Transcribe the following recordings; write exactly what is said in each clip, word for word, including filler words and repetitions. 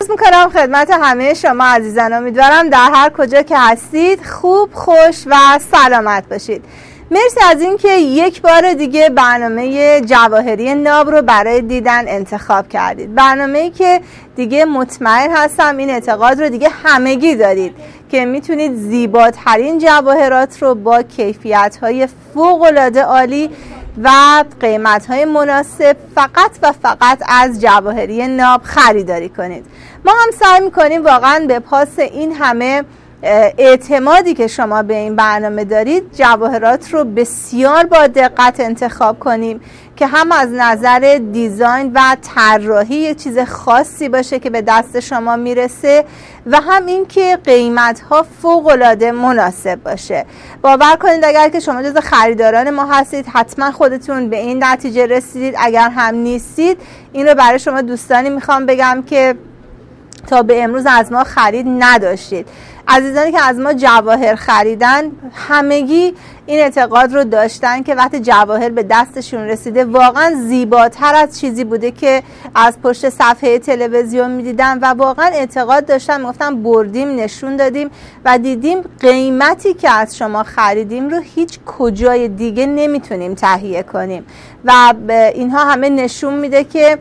میکنم خدمت همه شما عزیزان. امیدوارم در هر کجا که هستید خوب، خوش و سلامت باشید. مرسی از اینکه یک بار دیگه برنامه جواهری ناب رو برای دیدن انتخاب کردید. برنامه‌ای که دیگه مطمئن هستم این اعتقاد رو دیگه همگی دارید که میتونید زیباترین جواهرات رو با کیفیت‌های فوق‌العاده عالی و قیمت‌های مناسب فقط و فقط از جواهری ناب خریداری کنید. ما هم سعی می‌کنیم واقعاً به پاس این همه اعتمادی که شما به این برنامه دارید جواهرات رو بسیار با دقت انتخاب کنیم که هم از نظر دیزاین و طراحی یه چیز خاصی باشه که به دست شما میرسه و هم این که قیمت‌ها فوق‌العاده مناسب باشه. باور کنید اگر که شما جز خریداران ما هستید حتما خودتون به این نتیجه رسیدید. اگر هم نیستید این رو برای شما دوستانی میخوام بگم که تا به امروز از ما خرید نداشتید. عزیزانی که از ما جواهر خریدن همگی این اعتقاد رو داشتن که وقتی جواهر به دستشون رسیده واقعا زیباتر از چیزی بوده که از پشت صفحه تلویزیون میدیدن و واقعا اعتقاد داشتن، میگفتن بردیم نشون دادیم و دیدیم قیمتی که از شما خریدیم رو هیچ کجای دیگه نمیتونیم تهیه کنیم و اینها همه نشون میده که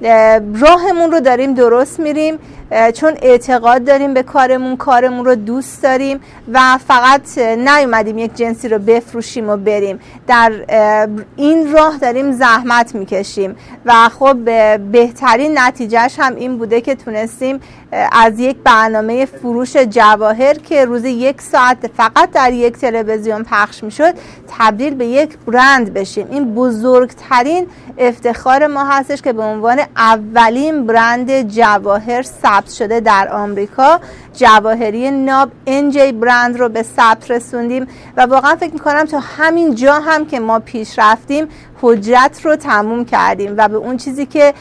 راهمون رو داریم درست میریم چون اعتقاد داریم به کارمون، کارمون رو دوست داریم و فقط نیومدیم یک جنسی رو بفروشیم و بریم. در این راه داریم زحمت میکشیم و خب بهترین نتیجهش هم این بوده که تونستیم از یک برنامه فروش جواهر که روز یک ساعت فقط در یک تلویزیون پخش میشد تبدیل به یک برند بشیم. این بزرگترین افتخار ما هستش که به عنوان اولین برند جواهر ثبت شده در آمریکا جواهری ناب ان جی برند رو به ثبت رسوندیم و واقعا فکر میکنم تا همین جا هم که ما پیش رفتیم حجت رو تموم کردیم و به اون چیزی که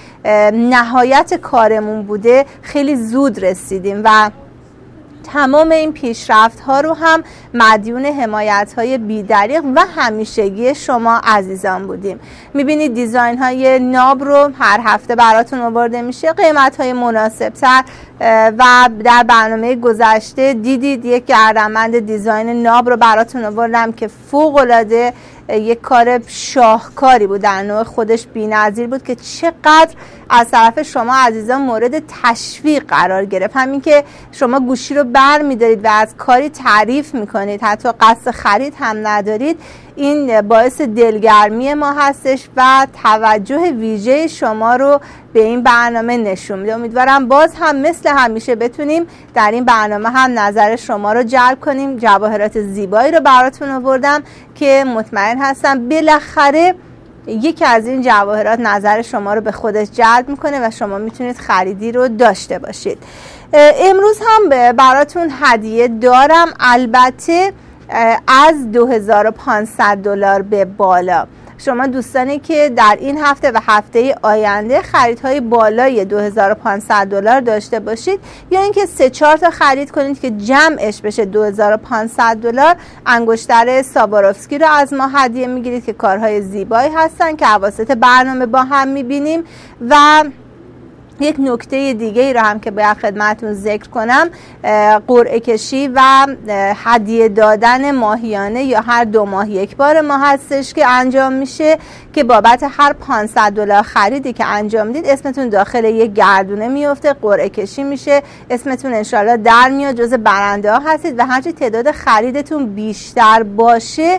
نهایت کارمون بوده خیلی زود رسیدیم و تمام این پیشرفت ها رو هم مدیون حمایت های بی‌دریغ و همیشگی شما عزیزان بودیم. میبینید دیزاین های ناب رو هر هفته براتون آورده میشه، قیمت های مناسب تر و در برنامه گذشته دیدید یک گردنبند دیزاین ناب رو براتون آوردم که فوق العاده یک کار شاهکاری بود، در نوع خودش بی‌نظیر بود که چقدر از طرف شما عزیزان مورد تشویق قرار گرفت. همین که شما گوشی رو بر می‌دارید و از کاری تعریف می‌کنید، حتی قصد خرید هم ندارید، این باعث دلگرمی ما هستش و توجه ویژه شما رو به این برنامه نشون میده. امیدوارم باز هم مثل همیشه بتونیم در این برنامه هم نظر شما رو جلب کنیم. جواهرات زیبایی رو براتون آوردم که مطمئن هستم بالاخره یکی از این جواهرات نظر شما رو به خودش جلب میکنه و شما میتونید خریدی رو داشته باشید. امروز هم براتون هدیه دارم، البته از دو هزار و پانصد دلار به بالا. شما دوستانی که در این هفته و هفته آینده خریدهای بالای دو هزار و پانصد دلار داشته باشید یا اینکه سه چهار تا خرید کنید که جمعش بشه دو هزار و پانصد دلار، انگشتر سواروفسکی رو از ما هدیه میگیرید که کارهای زیبایی هستن که اواسط برنامه با هم میبینیم. و یک نکته دیگه ای رو هم که باید خدمتون ذکر کنم، قرعه کشی و هدیه دادن ماهیانه یا هر دو ماه یک بار ما هستش که انجام میشه که بابت هر پانصد دلار خریدی که انجام دید اسمتون داخل یک گردونه میفته، قرعه کشی میشه، اسمتون انشالله در میاد، جز برنده ها هستید و هرچی تعداد خریدتون بیشتر باشه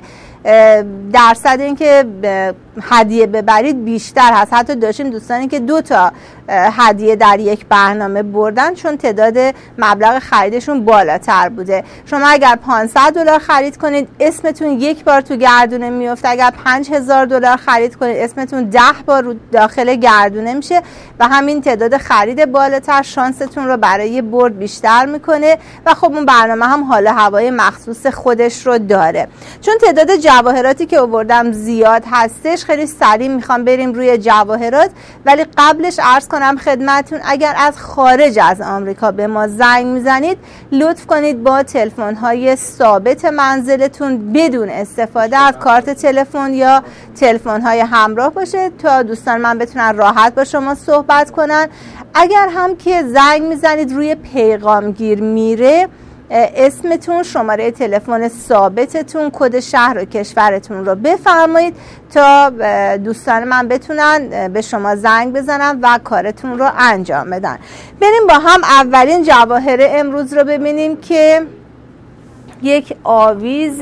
درصد اینکه هدیه ببرید بیشتر هست. حتی داشتیم دوستانی که دو تا هدیه در یک برنامه بردن چون تعداد مبلغ خریدشون بالاتر بوده. شما اگر پانصد دلار خرید کنید اسمتون یک بار تو گردونه میفته، اگر پنج هزار دلار خرید کنید اسمتون ده بار داخل گردونه میشه و همین تعداد خرید بالاتر شانستون رو برای برد بیشتر میکنه و خب اون برنامه هم حال هوای مخصوص خودش رو داره. چون تعداد جواهراتی که آوردم زیاد هستش، خیلی سریع میخوام بریم روی جواهرات، ولی قبلش عرض کنم خدمتون اگر از خارج از آمریکا به ما زنگ میزنید لطف کنید با تلفن های ثابت منزلتون بدون استفاده از کارت تلفن یا تلفن های همراه باشه تا دوستان من بتونن راحت با شما صحبت کنن. اگر هم که زنگ میزنید روی پیغامگیر میره، اسمتون، شماره تلفن ثابتتون، کد شهر و کشورتون رو بفرمایید تا دوستان من بتونن به شما زنگ بزنن و کارتون رو انجام بدن. بریم با هم اولین جواهر امروز رو ببینیم که یک آویز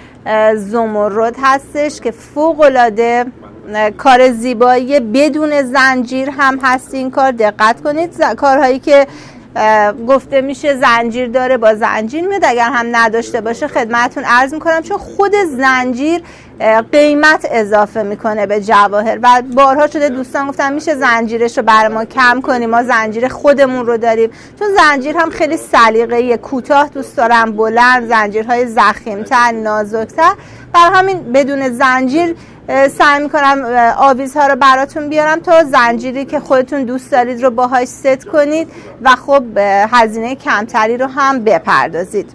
زمرد هستش که فوق‌العاده کار زیبایی بدون زنجیر هم هست. این کار دقت کنید، کارهایی که گفته میشه زنجیر داره با زنجیر میاد، اگر هم نداشته باشه خدمتتون عرض میکنم، چون خود زنجیر قیمت اضافه میکنه به جواهر و بارها شده دوستان گفتن میشه زنجیرش رو برای ما کم کنیم، ما زنجیر خودمون رو داریم، چون زنجیر هم خیلی سلیقه‌ای، کوتاه دوست دارم، بلند، زنجیرهای ضخیم‌تر، نازک‌تر، برای همین بدون زنجیر سعی میکنم آویزها رو براتون بیارم تا زنجیری که خودتون دوست دارید رو باهاش ست کنید و خب هزینه کمتری رو هم بپردازید.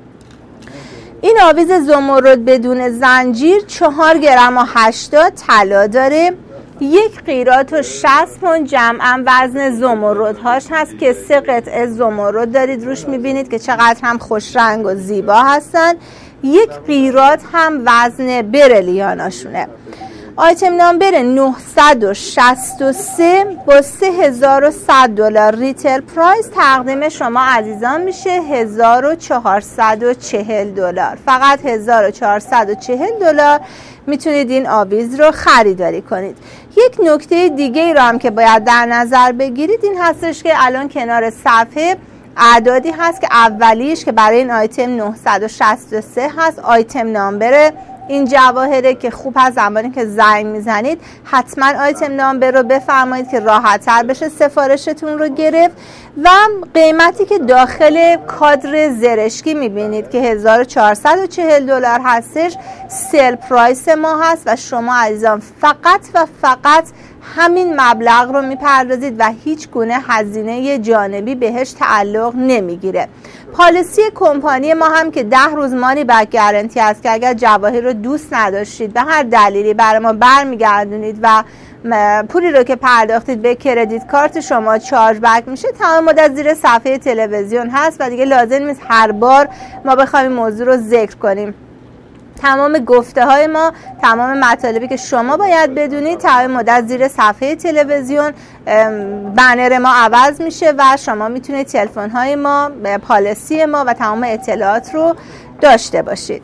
این آویز زمرد بدون زنجیر چهار گرم و هشتاد طلا داره، یک قیراط و شصت پوند جمعا وزن زمردهاش هست که سه قطعه زمرد دارید روش، میبینید که چقدر هم خوش رنگ و زیبا هستن. یک قیراط هم وزن بریلیاناشونه. آیتم نامبر نهصد و شصت و سه با سه هزار و صد دلار ریتیل پرایس تقدیم شما عزیزان میشه هزار و چهارصد و چهل دلار. فقط هزار و چهارصد و چهل دلار میتونید این آویز رو خریداری کنید. یک نکته دیگه ای رو هم که باید در نظر بگیرید این هستش که الان کنار صفحه اعدادی هست که اولیش که برای این آیتم نهصد و شصت و سه هست، آیتم نامبر این جواهره که خوب هست زمانی که زنگ میزنید حتما آیتم نامبر رو بفرمایید که راحت تر بشه سفارشتون رو گرفت. و قیمتی که داخل کادر زرشکی میبینید که هزار و چهارصد و چهل دلار هستش، سل پرایس ما هست و شما عزیزان فقط و فقط همین مبلغ رو میپردازید و هیچ گونه هزینه جانبی بهش تعلق نمیگیره. پالیسی کمپانی ما هم که ده روز مانی بک گارانتی است که اگر جواهر رو دوست نداشتید به هر دلیلی برای ما برمیگردونید و پولی رو که پرداختید به کردیت کارت شما چارج بک میشه، تمام مدت زیر صفحه تلویزیون هست و دیگه لازم نیست هر بار ما بخوایم موضوع رو ذکر کنیم. تمام گفته های ما، تمام مطالبی که شما باید بدونید تمام مدت زیر صفحه تلویزیون بنر ما عوض میشه و شما میتونید تلفن های ما، پالیسی ما و تمام اطلاعات رو داشته باشید.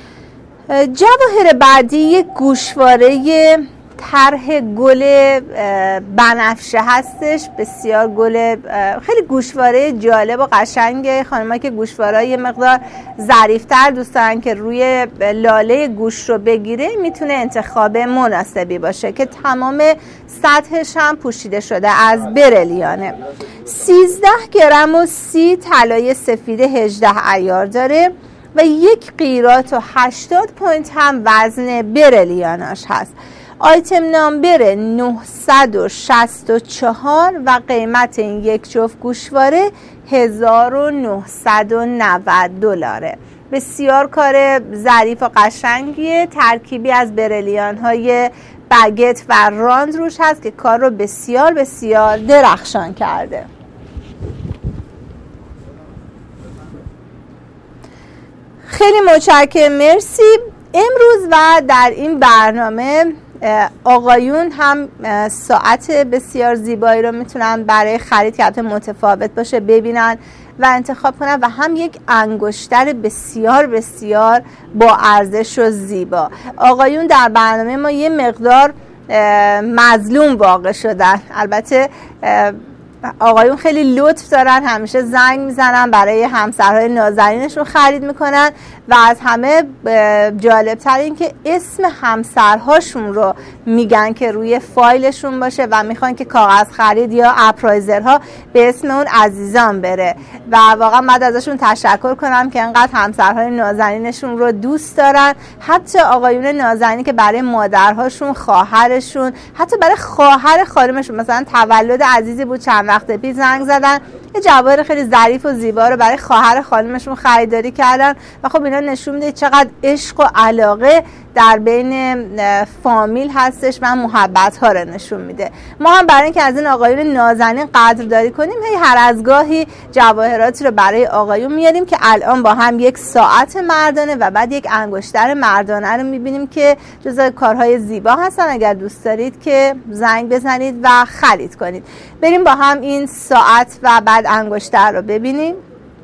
جواهر بعدی یک گوشواره طرح گل بنفشه هستش، بسیار گل خیلی گوشواره جالب و قشنگه. خانمایی که گوشواره یه مقدار ظریف‌تر دوست دارن که روی لاله گوش رو بگیره میتونه انتخاب مناسبی باشه که تمام سطحش هم پوشیده شده از بریلیانه. سیزده گرم و سی طلای سفید هجده عیار داره و یک قیراط و هشتاد پوینت هم وزن بریلیاناش هست. آیتم نامبر نهصد و شصت و چهار و قیمت این یک جفت گوشواره هزار و نهصد و نود دلاره. بسیار کار ظریف و قشنگیه، ترکیبی از بریلیان های بگت و راند روش هست که کار رو بسیار بسیار درخشان کرده. خیلی متشکرم، مرسی. امروز و در این برنامه آقایون هم ساعت بسیار زیبایی رو میتونن برای خرید که حتی متفاوت باشه ببینن و انتخاب کنن و هم یک انگشتر بسیار بسیار با ارزش و زیبا. آقایون در برنامه ما یه مقدار مظلوم واقع شدن، البته آقایون خیلی لطف دارن، همیشه زنگ میزنن برای همسرهای نازنینشون خرید میکنن و از همه جالبتر این که اسم همسرهاشون رو میگن که روی فایلشون باشه و میخوان که کاغذ خرید یا اپرایزرها به اسم اون عزیزان بره و واقعا بعد ازشون تشکر کنم که انقدر همسرهای نازنینشون رو دوست دارن. حتی آقایون نازنین که برای مادرهاشون، خواهرشون، حتی برای خواهر خانمشون، مثلا تولد عزیزی بود چند وقت پیش زنگ زدن یه جواهر خیلی ظریف و زیبا رو برای خواهر خانمشون خریداری کردن و خب اینا نشون میده چقدر عشق و علاقه در بین فامیل هستش و محبت ها رو نشون میده. ما هم برای اینکه از این آقایون نازنین قدردانی کنیم هی هر از گاهی جواهراتی رو برای آقایون میاریم که الان با هم یک ساعت مردانه و بعد یک انگشتر مردانه رو میبینیم که جزو کارهای زیبا هستن. اگر دوست دارید که زنگ بزنید و خرید کنید. بریم با هم این ساعت و بعد انگشتر رو ببینیم.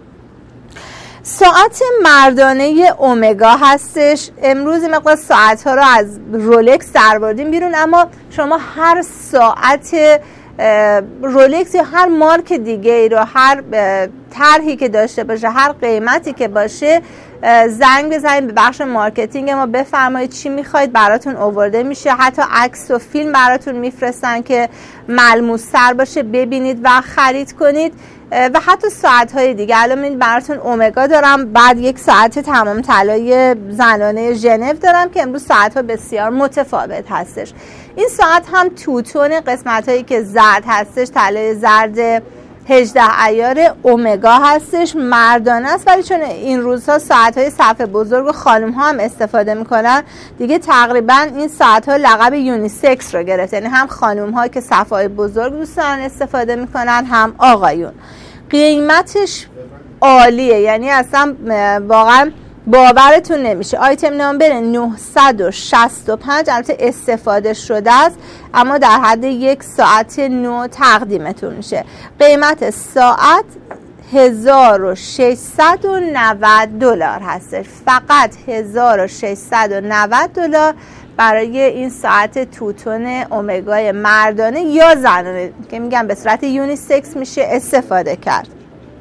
ساعت مردانه اومگا هستش. امروز مقدار ساعت ها رو از رولکس در بردیم بیرون، اما شما هر ساعت رولکس یا هر مارک دیگه ای رو، هر طرحی که داشته باشه، هر قیمتی که باشه، زنگ بزنید به بخش مارکتینگ ما بفرمایید چی میخواید، براتون آورده میشه. حتی عکس و فیلم براتون میفرستن که ملموس تر باشه ببینید و خرید کنید. و حتی ساعت های دیگه الان من براتون اومگا دارم، بعد یک ساعت تمام طلای زنانه ژنو دارم که امروز ساعت ها بسیار متفاوت هستش. این ساعت هم توتون، قسمت هایی که زرد هستش طلای زرد هجده عیار اومگا هستش، مردانه است، ولی چون این روزها ساعت های صفحه بزرگ و خانم ها هم استفاده میکنن دیگه تقریبا این ساعت ها لقب یونیسکس رو گرفت، یعنی هم خانم ها که صفحه های بزرگ دوست دارن استفاده میکنن هم آقایون. قیمتش عالیه، یعنی اصلا واقعا باورتون نمیشه. آیتم نامبر نهصد و شصت و پنج البته استفاده شده است اما در حد یک ساعت نو تقدیمتون میشه. قیمت ساعت هزار و ششصد و نود دلار هستش، فقط هزار و ششصد و نود دلار برای این ساعت توتون اومگای مردانه یا زنانه که میگم به صورت یونیسکس میشه استفاده کرد.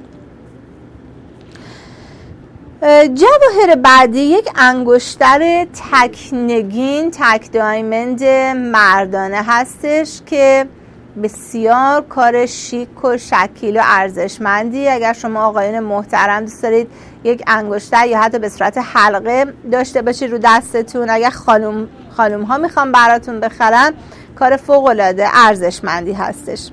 جواهر بعدی یک انگشتر تک نگین، تک دایمند مردانه هستش که بسیار کار شیک و شکیل و ارزشمندی. اگر شما آقایان محترم دوست دارید یک انگشتر یا حتی به صورت حلقه داشته باشید رو دستتون، اگر خانم خانم ها میخوام براتون بخرن، کار فوق العاده ارزشمندی هستش.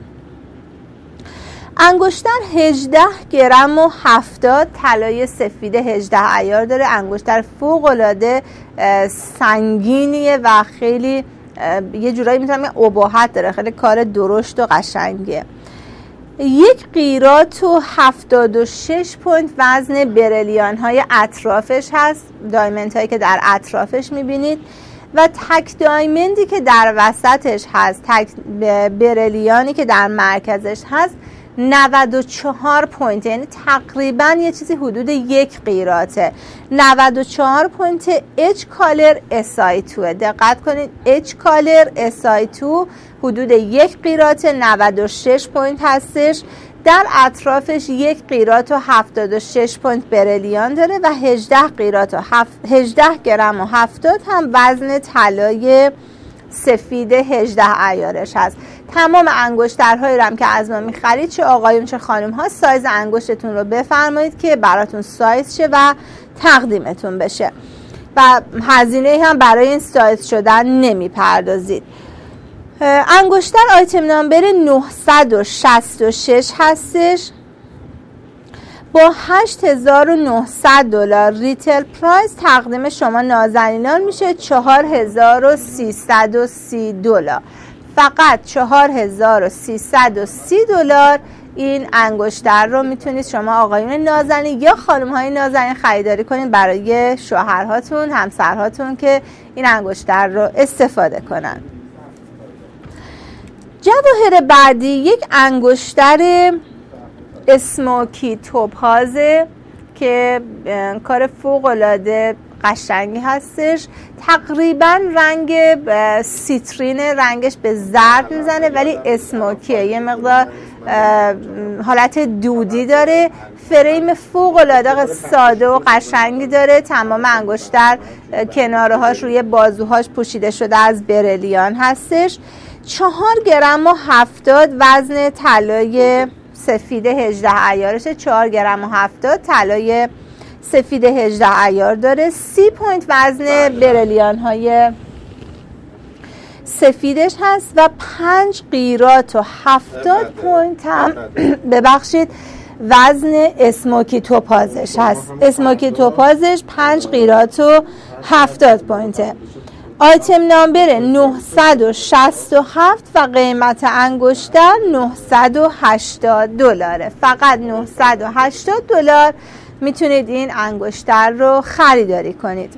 انگشتر هجده گرم و هفتاد طلای سفید هجده عیار داره. انگشتر فوق العاده سنگینیه و خیلی یه جورایی میتونم اباحت داره، خیلی کار درشت و قشنگه. یک قیراط و هفتاد و شش پوینت وزن بریلیان های اطرافش هست، دایمنت هایی که در اطرافش میبینید و تک دایمندی که در وسطش هست، تک بریلیانی که در مرکزش هست نود و چهار پوینت، یعنی تقریبا یه چیزی حدود یک قیراطه. نود و چهار پوینت اچ کالر اس آی تو. دقت کنید اچ کالر اس آی تو حدود یک قیراطه، نود و شش پوینت هستش. در اطرافش یک قیراط و هفتاد و شش پوینت بریلیان داره و هجده قیراط و هجده گرم و هفتاد هم وزن طلای سفید هجده عیارش هست. تمام انگشترهایی رو هم که از ما میخرید، چه آقایون چه خانم ها، سایز انگشتتون رو بفرمایید که براتون سایز شه و تقدیمتون بشه و هزینه هم برای این سایز شدن نمیپردازید. انگشتر آیتم نامبر نهصد و شصت و شش هستش با هشت هزار و نهصد دلار. ریتل پرایس تقدیم شما نازنینان میشه چهار هزار و سیصد و سی دلار، فقط چهار هزار و سیصد و سی دلار. این انگشتر رو میتونید شما آقایون نازنین یا خانم های نازنین خریداری کنید برای شوهرهاتون، همسرهاتون که این انگشتر رو استفاده کنن. جواهر بعدی یک انگشتر اسموکی توپازه که کار فوق العاده قشنگی هستش. تقریبا رنگ سیترین، رنگش به زرد میزنه ولی اسموکیه، یه مقدار حالت دودی داره، فریم فوق العاده ساده و قشنگی داره، تمام انگشتر کنارهاش روی بازوهاش پوشیده شده از برلیان هستش. چهار گرم و هفتاد وزن طلای سفید هجده عیارشه، چهار گرم و هفتاد طلای سفید هجده عیار داره. سی پوینت وزن برلیان های سفیدش هست و پنج قیراط و هفتاد پوینت هم ببخشید وزن اسموکی توپازش هست. اسموکی توپازش پنج قیراط و هفتاد پوینته. آیتم نامبر نهصد و شصت و هفت و قیمت انگشتر نهصد و هشتاد دلاره. فقط نهصد و هشتاد دلار میتونید این انگشتر رو خریداری کنید.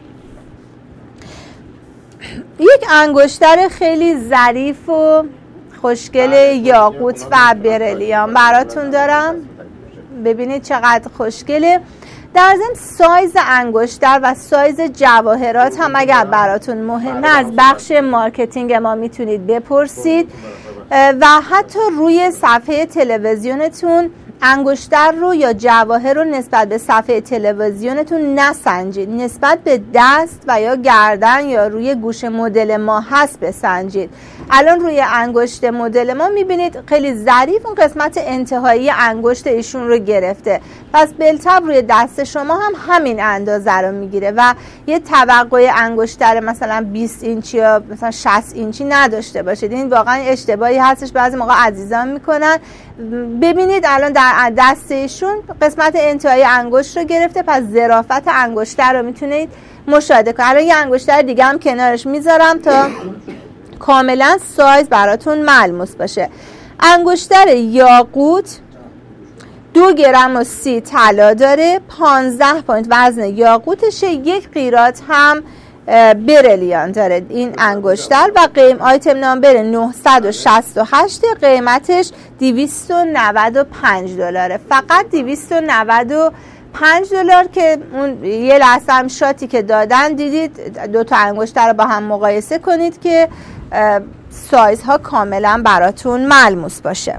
یک انگشتر خیلی ظریف و خوشگل یاقوت و برلیان براتون دارم. ببینید چقدر خوشگله. در ضمن سایز انگشتر و سایز جواهرات هم اگر براتون مهمه از بخش مارکتینگ ما میتونید بپرسید و حتی روی صفحه تلویزیونتون انگشتر رو یا جواهر رو نسبت به صفحه تلویزیونتون نسنجید، نسبت به دست و یا گردن یا روی گوش مدل ما هست بسنجید. الان روی انگشت مدل ما میبینید خیلی ظریف اون قسمت انتهایی انگشت ایشون رو گرفته، پس بالطبع روی دست شما هم همین اندازه رو میگیره و یه توقع انگشتر مثلا بیست اینچی یا مثلا شصت اینچی نداشته باشید. این واقعا اشتباهی هستش بعضی موقع عزیزان میکنن. ببینید الان در دست ایشون قسمت انتهایی انگشت رو گرفته، پس ظرافت انگشتر رو میتونید مشاهده کنید. الان یه انگشتر دیگه هم کنارش میذارم تا کاملا سایز براتون ملموس باشه. انگشتر یاقوت دو گرم و سی طلا داره، پانزده پوینت وزن یاقوتشه، یک قیراط هم برلیان داره این انگشتر و قیم آیتم نامبر نهصد و شصت و هشت، قیمتش دویست و نود و پنج دلاره. فقط دویست و نود و پنج دلار که اون یه لحظه هم شاتی که دادن دیدید دو تا انگشتر رو با هم مقایسه کنید که سایزها کاملا براتون ملموس باشه.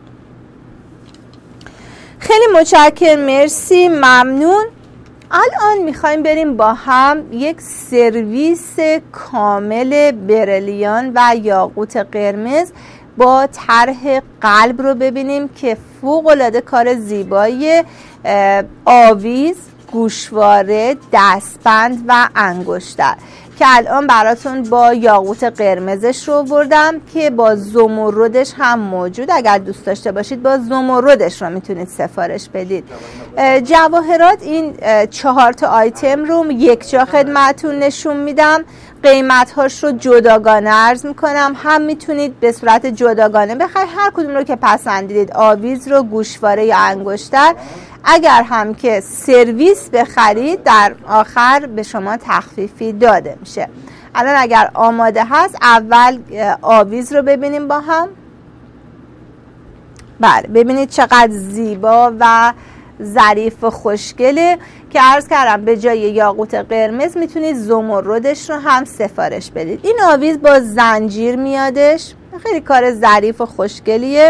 خیلی متشکرم، مرسی، ممنون. الان میخوایم بریم با هم یک سرویس کامل برلیان و یاقوت قرمز با طرح قلب رو ببینیم که فوق العاده کار زیبایی آویز، گوشواره، دستبند و انگشتر که الان براتون با یاقوت قرمزش رو بردم که با زمردش هم موجود. اگر دوست داشته باشید با زمردش رو میتونید سفارش بدید. جواهرات این چهار تا آیتم رو یک جا خدمتون نشون میدم. قیمت هاش رو جداگانه عرض میکنم، هم میتونید به صورت جداگانه بخرید، هر کدوم رو که پسندیدید، آویز رو، گوشواره یا انگشتر. اگر هم که سرویس بخرید در آخر به شما تخفیفی داده میشه. الان اگر آماده هست اول آویز رو ببینیم با هم. بله ببینید چقدر زیبا و ظریف و خوشگله که عرض کردم به جای یاقوت قرمز میتونید زمردش رو هم سفارش بدید. این آویز با زنجیر میادش، خیلی کار ظریف و خوشگلیه.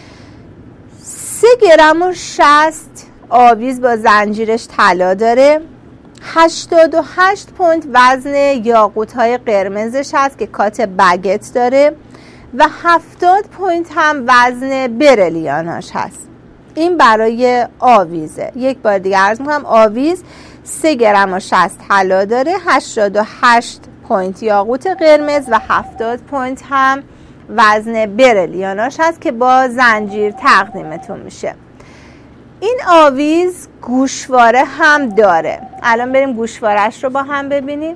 سه گرم و شصت آویز با زنجیرش طلا داره. هشتاد و هشت پوینت وزن یاقوت های قرمزش هست که کات بگت داره و هفتاد پوینت هم وزن برلیاناش هست. این برای آویزه. یک بار دیگه عرض میکنم آویز سه گرم و شصت طلا داره، هشتاد و هشت پوینت یاقوت قرمز و هفتاد پوینت هم وزن برلیاناش هست که با زنجیر تقدیمتون میشه. این آویز گوشواره هم داره. الان بریم گوشوارش رو با هم ببینیم.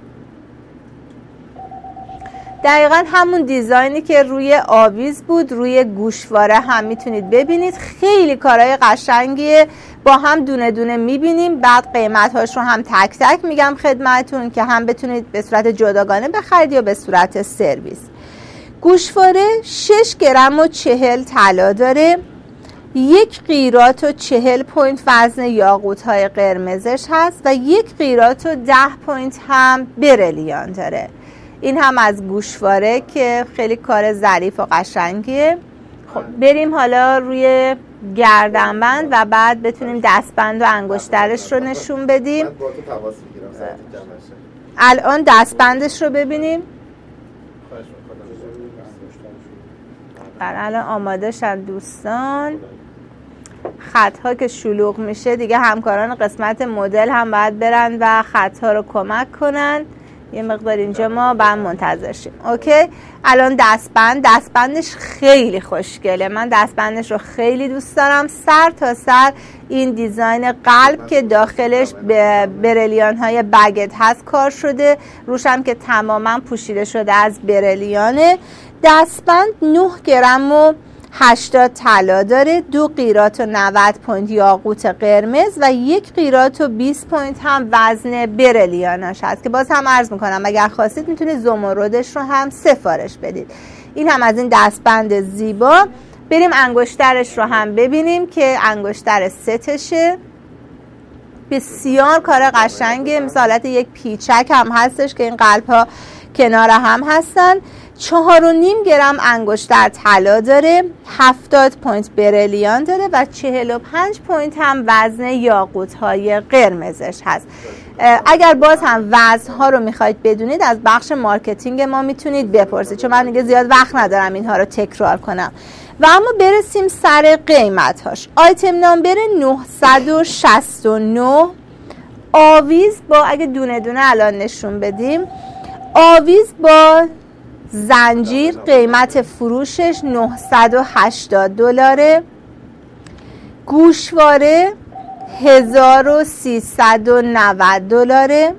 دقیقا همون دیزاینی که روی آویز بود روی گوشواره هم میتونید ببینید. خیلی کارهای قشنگیه، با هم دونه دونه میبینیم. بعد قیمت‌هاش رو هم تک تک میگم خدمتون که هم بتونید به صورت جداگانه بخرید یا به صورت سرویس. گوشواره شش گرم و چهل طلا داره، یک قیراط و چهل پوینت وزن یاقوت های قرمزش هست و یک قیراط و ده پوینت هم برلیان داره. این هم از گوشواره که خیلی کار ظریف و قشنگیه. خب بریم حالا روی گردنبند و بعد بتونیم دستبند و انگشترش رو نشون بدیم. الان دستبندش رو ببینیم. الان آماده شد دوستان. خطها که شلوغ میشه دیگه همکاران قسمت مدل هم باید برن و خطها رو کمک کنن. یه مقدار اینجا ما باید منتظر شیم. اوکی، الان دستبند. دستبندش خیلی خوشگله، من دستبندش رو خیلی دوست دارم. سر تا سر این دیزاین قلب که داخلش به برلیان های بگت هست کار شده، روشم که تماما پوشیده شده از برلیانه. دستبند نه گرم و هشتاد طلا داره، دو قیراط و نود پوینت یاقوت قرمز و یک قیراط و بیست پوینت هم وزن برلیاناش هست که باز هم عرض میکنم اگر خواستید میتونید زمردش رو هم سفارش بدید. این هم از این دستبند زیبا. بریم انگشترش رو هم ببینیم که انگشتر ستشه. بسیار کار قشنگه، مثل حالت یک پیچک هم هستش که این قلب ها کنار هم هستن. چهار و نیم گرم انگشتر طلا داره، هفتاد پوینت برلیان داره و چهل و پنج پوینت هم وزن یاقوت های قرمزش هست. اگر باز هم وزن ها رو میخواید بدونید از بخش مارکتینگ ما میتونید بپرسید، چون من دیگه زیاد وقت ندارم اینها رو تکرار کنم. و اما برسیم سر قیمت هاش. آیتم نامبر نهصد و شصت و نه آویز با، اگه دونه دونه الان نشون بدیم، آویز با زنجیر قیمت فروشش نهصد و هشتاد دلاره. گوشواره هزار و سیصد و نود دلاره.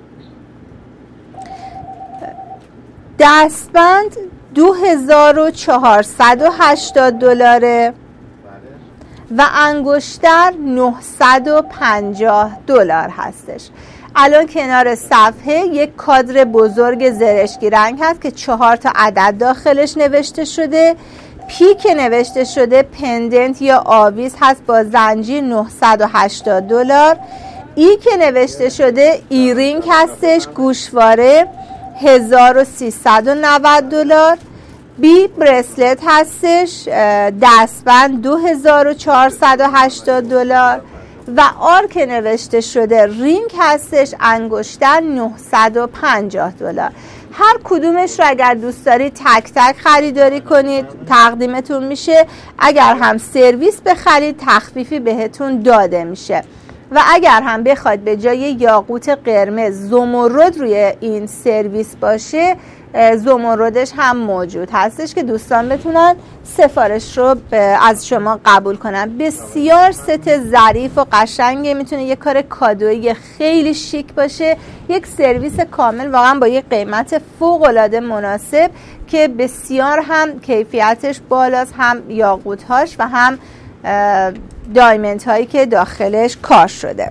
دستبند دو هزار و چهارصد و هشتاد دلاره و انگشتر نهصد و پنجاه دلار هستش. الان کنار صفحه یک کادر بزرگ زرشکی رنگ هست که چهار تا عدد داخلش نوشته شده. پی که نوشته شده پندنت یا آویز هست با زنجیر نهصد و هشتاد دلار. ای که نوشته شده ایرینگ هستش، گوشواره هزار و سیصد و نود دلار. بی برسلت هستش، دستبند دو هزار و چهارصد و هشتاد دلار و آر که نوشته شده رینگ هستش، انگشتر نهصد و پنجاه دلار. هر کدومش رو اگر دوست دارید تک تک خریداری کنید تقدیمتون میشه. اگر هم سرویس بخرید تخفیفی بهتون داده میشه. و اگر هم بخواید به جای یاقوت قرمز زمرد روی این سرویس باشه، زمردش هم موجود هستش که دوستان بتونن سفارش رو از شما قبول کنن. بسیار ست ظریف و قشنگه، میتونه یک کار کادویی خیلی شیک باشه. یک سرویس کامل واقعا با یک قیمت فوق العاده مناسب که بسیار هم کیفیتش بالاست، هم یاقوت هاش و هم دایمنت هایی که داخلش کار شده.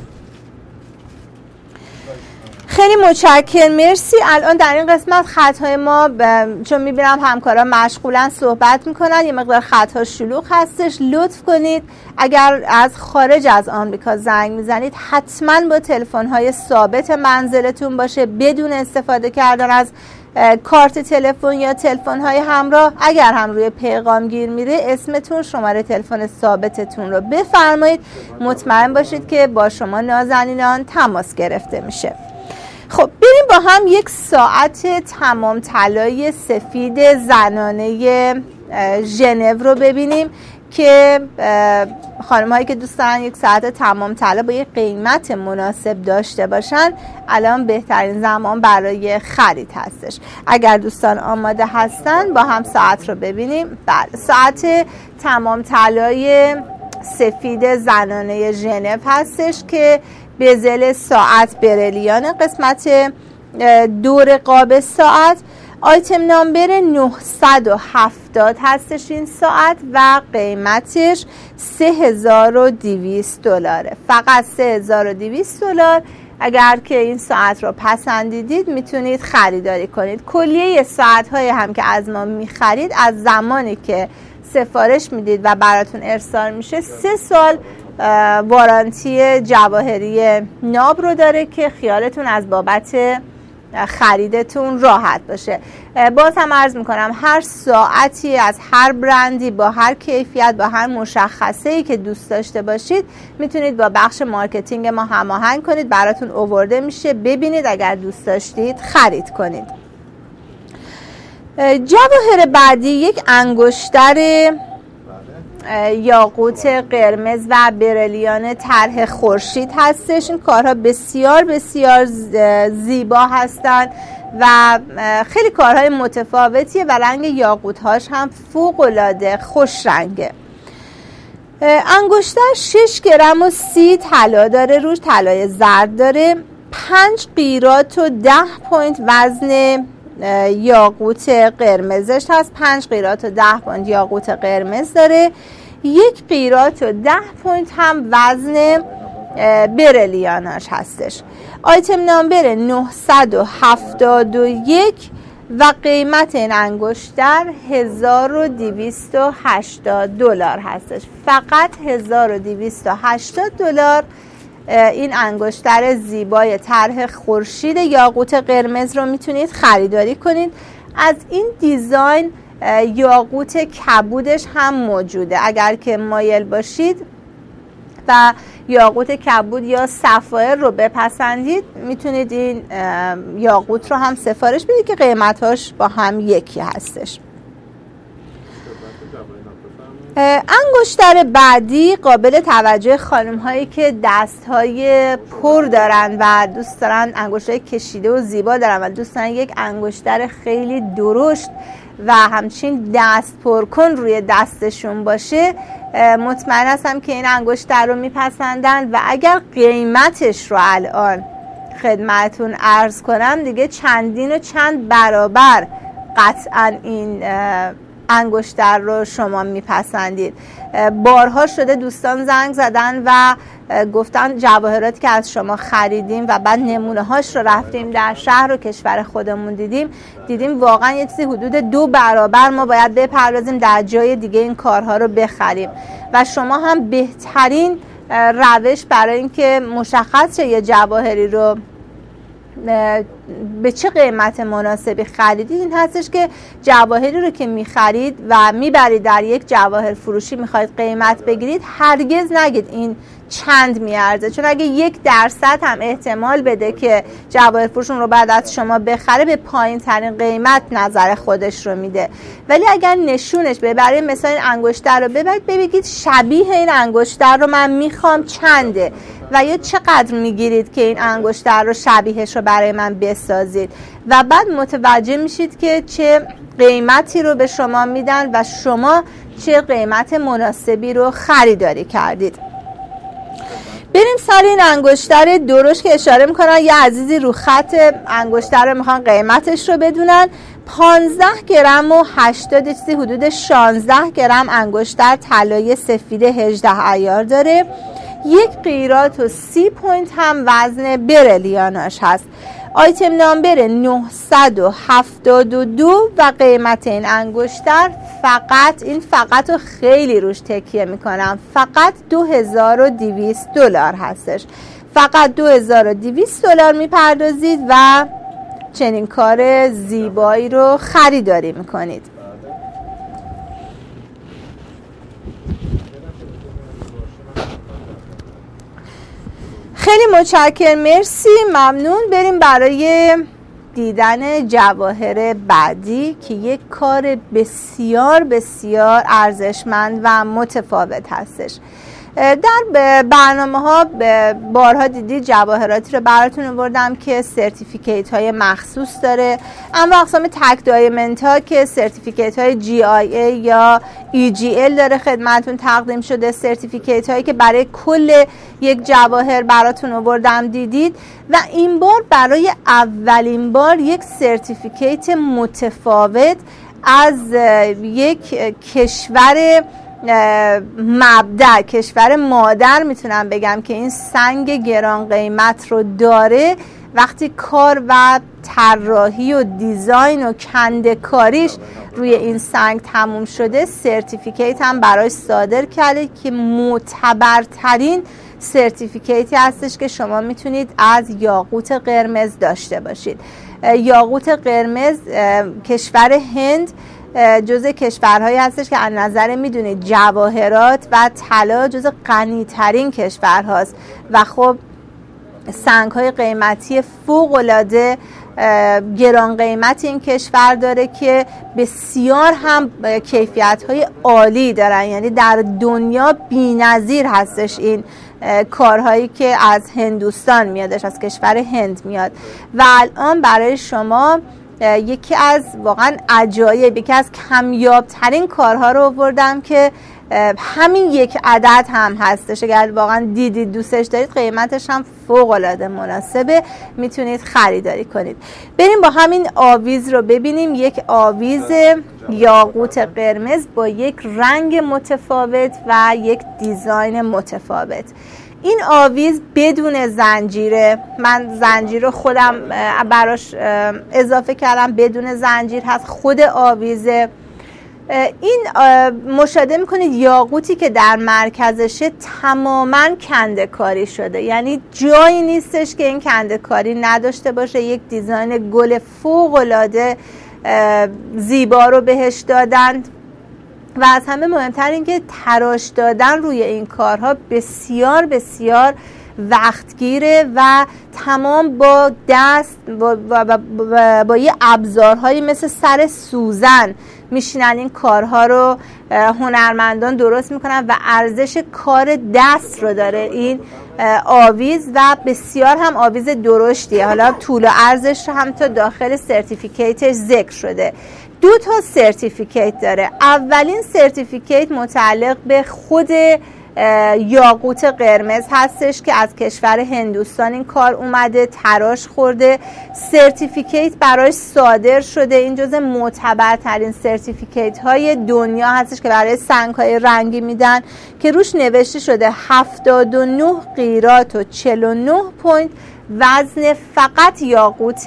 خیلی متشکرم، مرسی. الان در این قسمت خطهای ما ب... چون میبینم همکاران مشغولن صحبت میکنن، یه مقدار خطها شلوغ هستش. لطف کنید اگر از خارج از آمریکا زنگ میزنید حتما با تلفن‌های ثابت منزلتون باشه، بدون استفاده کردن از کارت تلفن یا تلفن‌های همراه. اگر هم روی پیغام گیر میره اسمتون، شماره تلفن ثابتتون رو بفرمایید، مطمئن باشید که با شما نازنینان تماس گرفته میشه. خب بریم با هم یک ساعت تمام طلای سفید زنانه ژنو رو ببینیم که خانم هایی که دوست دارن یک ساعت تمام طلا با یک قیمت مناسب داشته باشن، الان بهترین زمان برای خرید هستش. اگر دوستان آماده هستن با هم ساعت رو ببینیم. بله، ساعت تمام طلای سفید زنانه ژنو هستش که بزل ساعت برلیان، قسمت دور قاب ساعت. آیتم نامبر نهصد و هفتاد هستش این ساعت و قیمتش سه هزار و دویست دلاره، فقط سه هزار و دویست دلار. اگر که این ساعت رو پسندیدید میتونید خریداری کنید. کلیه ساعت های هم که از ما میخرید از زمانی که سفارش میدید و براتون ارسال میشه سه سال وارانتی جواهری ناب رو داره که خیالتون از بابت خریدتون راحت باشه. باز هم عرض میکنم هر ساعتی از هر برندی با هر کیفیت با هر مشخصه‌ای که دوست داشته باشید میتونید با بخش مارکتینگ ما هماهنگ کنید، براتون آورده میشه، ببینید، اگر دوست داشتید خرید کنید. جواهر بعدی یک انگشتر یاقوت قرمز و برلیان طرح خورشید هستش. این کارها بسیار بسیار زیبا هستند و خیلی کارهای متفاوتیه و رنگ یاقوت هاش هم فوق العاده خوش رنگه. انگشتر شش گرم و سی طلا داره، روش طلای زرد داره، پنج قیراط و ده پوینت وزن یاقوت قرمزش هست، پنج قیراط و ده پوینت یاقوت قرمز داره، یک قیراط و ده پوینت هم وزن برلیاناش هستش. آیتم نامبر نهصد و هفتاد و یک و قیمت این انگشتر هزار و دویست و هشتاد دلار هستش. فقط هزار و دویست و هشتاد دلار این انگشتر زیبای طرح خورشید یاقوت قرمز رو میتونید خریداری کنید. از این دیزاین یاقوت کبودش هم موجوده، اگر که مایل باشید و یاقوت کبود یا سفایر رو بپسندید میتونید این یاقوت رو هم سفارش بدید که قیمتاش با هم یکی هستش. انگشتر بعدی قابل توجه خانم هایی که دست های پر دارن و دوست دارن انگشتر کشیده و زیبا دارن و دوست دارن یک انگشتر خیلی درشت و همچین دست پر کن روی دستشون باشه، مطمئن هستم که این انگشتر رو میپسندن و اگر قیمتش رو الان خدمتون عرض کنم دیگه چندین و چند برابر قطعا این انگشتر رو شما میپسندید. بارها شده دوستان زنگ زدن و گفتن جواهراتی که از شما خریدیم و بعد نمونه هاش رو رفتیم در شهر و کشور خودمون دیدیم دیدیم واقعا یه چیزی حدود دو برابر ما باید بپردازیم در جای دیگه این کارها رو بخریم و شما هم بهترین روش برای اینکه مشخص شه یه جواهری رو به چه قیمت مناسبی خریدید این هستش که جواهری رو که میخرید و میبرید در یک جواهر فروشی میخواید قیمت بگیرید، هرگز نگید این چند میارزه، چون اگه یک درصد هم احتمال بده که جواهر فروشون رو بعد از شما بخره به پایین ترین قیمت نظر خودش رو میده. ولی اگر نشونش به برای مثلا این انگشتر رو ببرید ببینید شبیه این انگشتر رو من میخوام چنده و یا چقدر میگیرید که این انگشتر رو شبیهش رو برای من بسازید و بعد متوجه میشید که چه قیمتی رو به شما میدن و شما چه قیمت مناسبی رو خریداری کردید. بریم سر این انگشتر درشت که اشاره میکنن یه عزیزی رو خط انگشتر رو میخوان قیمتش رو بدونن. پانزده گرم و هشتاد چیزی حدود شانزده گرم انگشتر طلای سفید هجده عیار داره، یک قیراط و سی پوینت هم وزن برلیاناش هست. آیتم نامبر نهصد و هفتاد و دو و قیمت این انگشتر فقط این فقط رو خیلی روش تکیه میکنم فقط دو هزار و دویست دلار هستش. فقط دو هزار و دویست دلار میپردازید و چنین کار زیبایی رو خریداری میکنید. خیلی متشکرم، مرسی، ممنون. بریم برای دیدن جواهر بعدی که یک کار بسیار بسیار ارزشمند و متفاوت هستش. در برنامه ها بارها دیدید جواهراتی رو براتون آوردم که سرتیفیکیت های مخصوص داره، اما اقسام تک دایمنت ها که سرتیفیکیت های جی آی ای یا ای جی ال داره خدمتون تقدیم شده، سرتیفیکیت هایی که برای کل یک جواهر براتون آوردم دیدید و این بار برای اولین بار یک سرتیفیکیت متفاوت از یک کشور مبدأ، کشور مادر میتونم بگم که این سنگ گران قیمت رو داره. وقتی کار و طراحی و دیزاین و کنده‌کاریش روی این سنگ تموم شده، سرتیفیکیت هم براش صادر کرده که معتبرترین سرتیفیکیتی هستش که شما میتونید از یاقوت قرمز داشته باشید. یاقوت قرمز کشور هند جزء کشورهایی هستش که از نظر میدونید جواهرات و طلا جزء غنی ترین کشورهاست و خب سنگ های قیمتی فوق العاده گران قیمت این کشور داره که بسیار هم کیفیت های عالی دارن، یعنی در دنیا بی‌نظیر هستش این کارهایی که از هندوستان میادش، از کشور هند میاد. و الان برای شما یکی از واقعا عجایب، یکی از کمیاب ترین کارها رو آوردم که همین یک عدد هم هستش. اگر واقعا دیدید دوستش دارید قیمتش هم فوق العاده مناسبه، میتونید خریداری کنید. بریم با همین آویز رو ببینیم. یک آویز یاقوت قرمز با یک رنگ متفاوت و یک دیزاین متفاوت. این آویز بدون زنجیره، من زنجیر رو خودم براش اضافه کردم، بدون زنجیر هست. خود آویزه این مشاهده میکنید یاقوتی که در مرکزشه تماما کنده کاری شده، یعنی جایی نیستش که این کنده کاری نداشته باشه. یک دیزاین گل فوق العاده زیبا رو بهش دادند و از همه مهمتر این که تراش دادن روی این کارها بسیار بسیار وقتگیره و تمام با دست با, با, با, با, با یه ابزارهایی مثل سر سوزن میشینن این کارها رو هنرمندان درست میکنن و ارزش کار دست رو داره این آویز و بسیار هم آویز درشتیه. حالا طول و عرضش هم تا داخل سرتیفیکیتش ذکر شده. دو تا سرتیفیکیت داره. اولین سرتیفیکیت متعلق به خود یاقوت قرمز هستش که از کشور هندوستان این کار اومده، تراش خورده، سرتیفیکیت براش صادر شده. این جزء معتبرترین سرتیفیکیت های دنیا هستش که برای سنگ های رنگی میدن که روش نوشته شده هفتاد و نه قیرات و چهل و نه پوینت وزن فقط یاقوت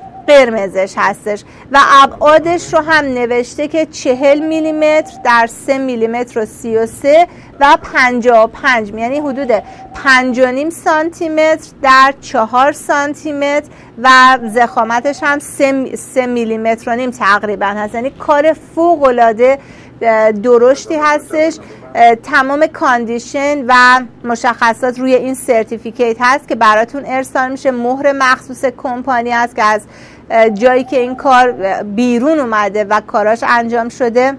قرمزش هستش و ابعادش رو هم نوشته که چهل میلیمتر در سه میلیمتر و سی و سه و پنجاه و پنج، یعنی حدود پنج و نیم سانتی متر در چهار سانتی متر و ضخامتش هم سه میلیمتر و نیم تقریبا هست. یعنی کار فوق العاده درشتی هستش. تمام کاندیشن و مشخصات روی این سرتیفیکیت هست که براتون ارسال میشه. مهر مخصوص کمپانی هست که از جایی که این کار بیرون اومده و کاراش انجام شده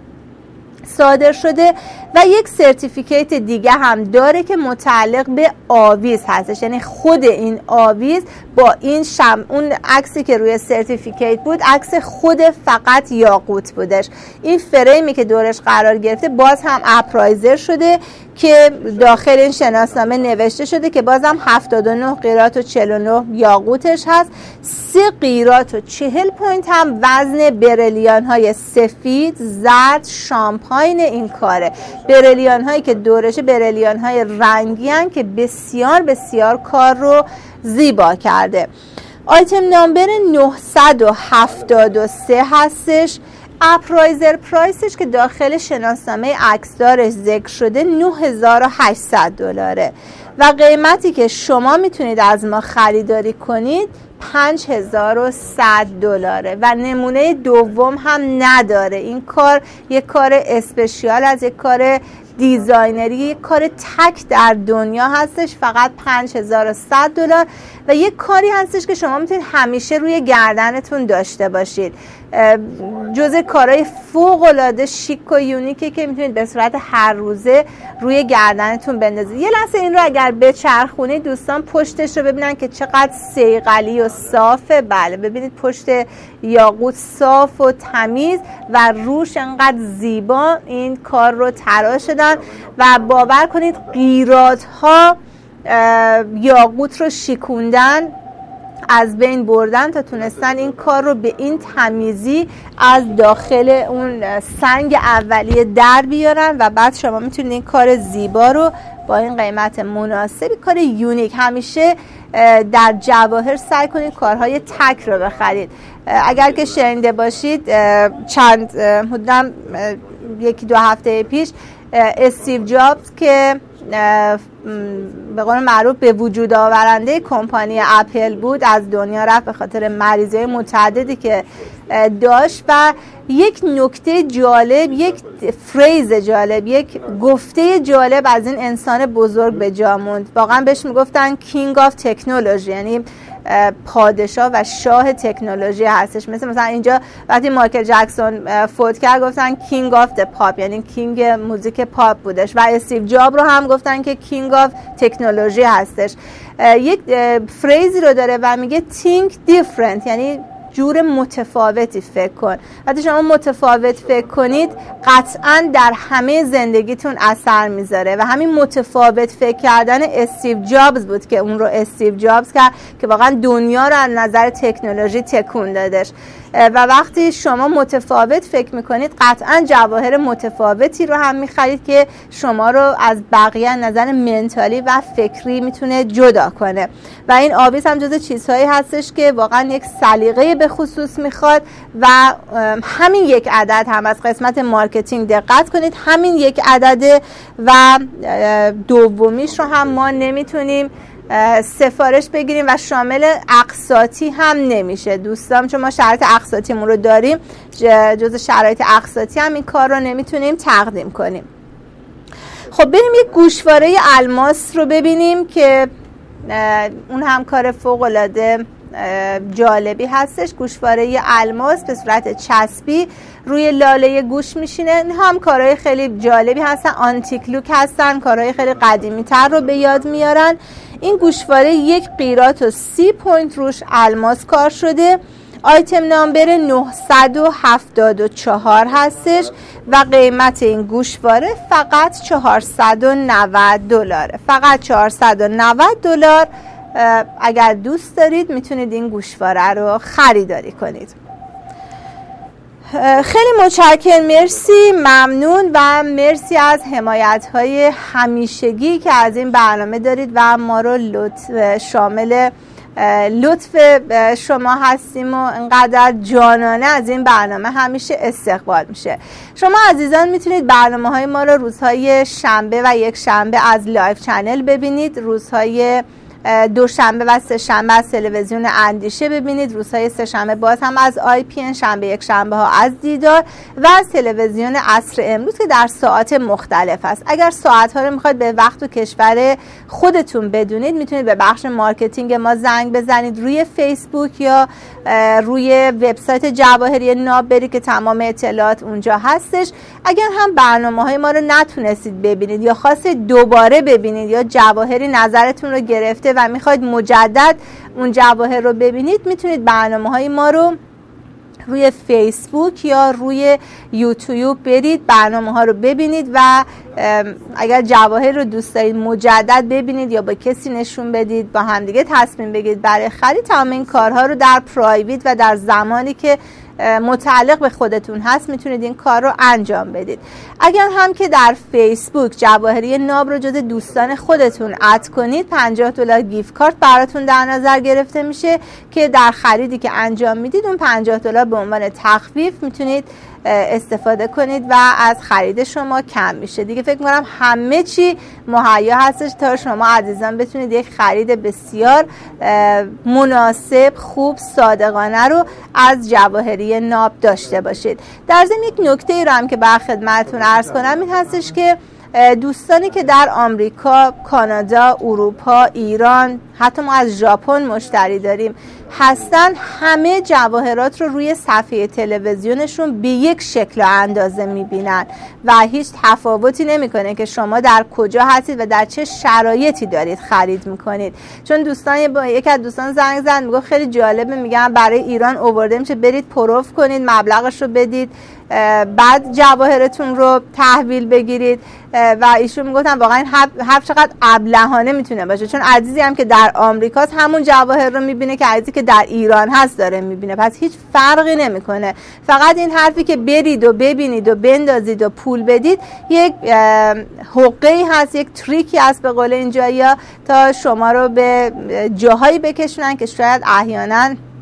صادر شده. و یک سرتیفیکیت دیگه هم داره که متعلق به آویز هستش، یعنی خود این آویز با این شم اون عکسی که روی سرتیفیکیت بود عکس خود فقط یاقوت بودش. این فریمی که دورش قرار گرفته باز هم اپرایزر شده که داخل این شناسنامه نوشته شده که بازم هفتاد و نه قیرات و چهل و نه یاقوتش هست. سه قیرات و چهل پوینت هم وزن بریلیان های سفید، زرد، شامپاین این کاره. بریلیان هایی که دورش بریلیان های رنگی هن که بسیار بسیار کار رو زیبا کرده. آیتم نامبر نهصد و هفتاد و سه هستش. اپرایزر پرایسش که داخل شناسنامه عکسدارش ذکر شده نه هزار و هشتصد دلاره و قیمتی که شما میتونید از ما خریداری کنید پنج هزار و صد دلاره و نمونه دوم هم نداره. این کار یک کار اسپشیال از یک کار دیزاینری، یک کار تک در دنیا هستش، فقط پنج هزار و صد دلار و یک کاری هستش که شما میتونید همیشه روی گردنتون داشته باشید. جزء کارهای فوق العاده شیک و یونیکه که میتونید به صورت هر روزه روی گردنتون بندازید. یه لحظه این رو اگر بچرخونید دوستان پشتش رو ببینن که چقدر صیقلی و صافه. بله ببینید پشت یاقوت صاف و تمیز و روش انقدر زیبا این کار رو تراش شدن و باور کنید قیرات ها یاقوت رو شیکوندن، از بین بردن تا تونستن این کار رو به این تمیزی از داخل اون سنگ اولیه در بیارن و بعد شما میتونید این کار زیبا رو با این قیمت مناسبی، کار یونیک، همیشه در جواهر سعی کنید کارهای تک رو بخرید. اگر که شنیده باشید چند حدوداً یکی دو هفته پیش استیو جابز که به قول معروف به وجود آورنده کمپانی اپل بود از دنیا رفت به خاطر مریضای متعددی که داشت. و یک نکته جالب، یک فریز جالب، یک گفته جالب از این انسان بزرگ به جا موند. واقعا بهش میگفتن کینگ آف تکنولوژی، یعنی پادشاه و شاه تکنولوژی هستش. مثل مثلا اینجا وقتی مایکل جکسون فوت کرد گفتن کینگ آف د پاپ، یعنی کینگ موزیک پاپ بودش. و استیو جاب رو هم گفتن که کینگ آف تکنولوژی هستش. یک فریزی رو داره و میگه think different، یعنی جور متفاوتی فکر کن. وقتی شما متفاوت فکر کنید قطعا در همه زندگیتون اثر میذاره و همین متفاوت فکر کردن استیو جابز بود که اون رو استیو جابز کرد که واقعا دنیا رو از نظر تکنولوژی تکون دادش. و وقتی شما متفاوت فکر میکنید قطعا جواهر متفاوتی رو هم میخرید که شما رو از بقیه نظر منتالی و فکری میتونه جدا کنه. و این آویز هم جز چیزهایی هستش که واقعا یک سلیقه به خصوص میخواد و همین یک عدد هم از قسمت مارکتینگ دقت کنید، همین یک عدد و دومیش رو هم ما نمیتونیم سفارش بگیریم و شامل اقساطی هم نمیشه دوستان، چون ما شرایط اقساطیمون رو داریم، جز شرایط اقساطی هم این کار رو نمیتونیم تقدیم کنیم. خب بریم یک گوشواره الماس رو ببینیم که اون هم کار فوق العاده جالبی هستش. گوشواره الماس به صورت چسبی روی لاله گوش میشینه. هم کارهای خیلی جالبی هستن، آنتیک لوک هستن، کارهای خیلی قدیمی تر رو به یاد میارن. این گوشواره یک قیراط و سی پوینت روش الماس کار شده. آیتم نامبر نهصد و هفتاد و چهار هستش و قیمت این گوشواره فقط چهارصد و نود دلاره. فقط چهارصد و نود دلار. اگر دوست دارید میتونید این گوشواره رو خریداری کنید. خیلی متشکرم، مرسی، ممنون و مرسی از حمایت‌های همیشگی که از این برنامه دارید و ما رو لطف شامل لطف شما هستیم و انقدر جانانه از این برنامه همیشه استقبال میشه. شما عزیزان میتونید برنامه های ما رو روزهای شنبه و یک شنبه از لایف چنل ببینید، روزهای دوشنبه و سه شنبه از تلویزیون اندیشه ببینید، روزهای سه شنبه باز هم از آی پی ان، شنبه یک شنبه ها از دیدار و از تلویزیون عصر امروز که در ساعات مختلف است. اگر ساعت ها رو میخواید به وقت و کشور خودتون بدونید میتونید به بخش مارکتینگ ما زنگ بزنید روی فیسبوک یا روی وبسایت جواهری ناب برید که تمام اطلاعات اونجا هستش. اگر هم برنامه های ما رو نتونستید ببینید یا خواستید دوباره ببینید یا جواهری نظرتون رو گرفته و میخواید مجدد اون جواهر رو ببینید میتونید برنامه های ما رو روی فیسبوک یا روی یوتیوب برید برنامه ها رو ببینید و اگر جواهر رو دوست دارید مجدد ببینید یا با کسی نشون بدید با همدیگه تصمیم بگیرید برای خرید، تمام این کارها رو در پرایویت و در زمانی که متعلق به خودتون هست میتونید این کار رو انجام بدید. اگر هم که در فیسبوک جواهری ناب رو جز دوستان خودتون اد کنید پنجاه دلار گیفت کارت براتون در نظر گرفته میشه که در خریدی که انجام میدید اون پنجاه دلار به عنوان تخفیف میتونید استفاده کنید و از خرید شما کم میشه. دیگه فکر میکنم همه چی مهیا هستش تا شما عزیزان بتونید یک خرید بسیار مناسب، خوب، صادقانه رو از جواهری ناب داشته باشید. در ضمن یک نکته ای رو هم که بر خدمتتون عرض کنم این هستش که دوستانی که در آمریکا، کانادا، اروپا، ایران، حتی ما از ژاپن مشتری داریم هستن، همه جواهرات رو روی صفحه تلویزیونشون به یک شکل و اندازه میبینن و هیچ تفاوتی نمیکنه که شما در کجا هستید و در چه شرایطی دارید خرید میکنید. چون دوستان با یک از دوستان زنگ زدن میگه خیلی جالبه، میگن برای ایران آورده میشه، برید پروف کنید، مبلغش رو بدید، بعد جواهرتون رو تحویل بگیرید. و ایشون میگفتن واقعا هر چقدر ابلهانه میتونه باشه، چون عزیزی هم که در آمریکاست همون جواهر رو میبینه که عزیزی که در ایران هست داره میبینه، پس هیچ فرقی نمیکنه. فقط این حرفی که برید و ببینید و بندازید و پول بدید یک حقه‌ای هست، یک تریکی هست به قول اینجایا تا شما رو به جاهایی بکشونن که شاید احیانا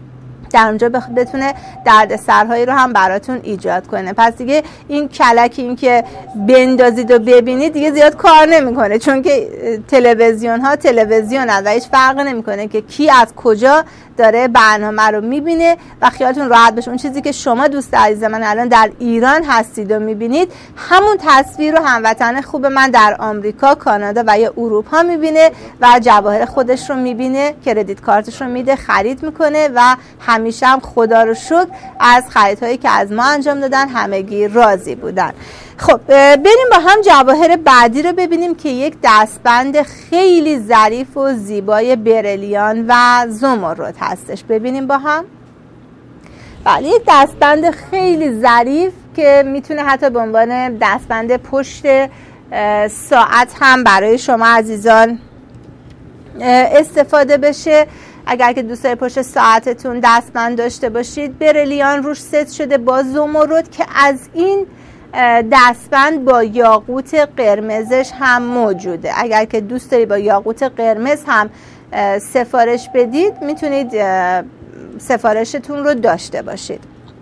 در اونجا بتونه دردسرهایی رو هم براتون ایجاد کنه. پس دیگه این کلکی این که بندازید و ببینید دیگه زیاد کار نمیکنه، چون که تلویزیون ها تلویزیون هست و هیچ فرق نمیکنه که کی از کجا داره برنامه رو میبینه و خیالتون راحت بشه اون چیزی که شما دوست عزیز من الان در ایران هستید و میبینید همون تصویر رو هموطن خوب من در آمریکا، کانادا و یا اروپا میبینه و جواهر خودش رو میبینه، کردیت کارتش رو میده، خرید میکنه و همیشه هم خدا رو شکر از خریدهایی که از ما انجام دادن همگی راضی بودن. خب بریم با هم جواهر بعدی رو ببینیم که یک دستبند خیلی ظریف و زیبای بریلیان و زمرد هستش. ببینیم با هم. بله، یک دستبند خیلی ظریف که میتونه حتی به عنوان دستبند پشت ساعت هم برای شما عزیزان استفاده بشه. اگر که دوست دارید پشت ساعتتون دستبند داشته باشید، بریلیان روش ست شده با زمرد که از این دستبند با یاقوت قرمزش هم موجوده. اگر که دوست دارید با یاقوت قرمز هم سفارش بدید میتونید سفارشتون رو داشته باشید.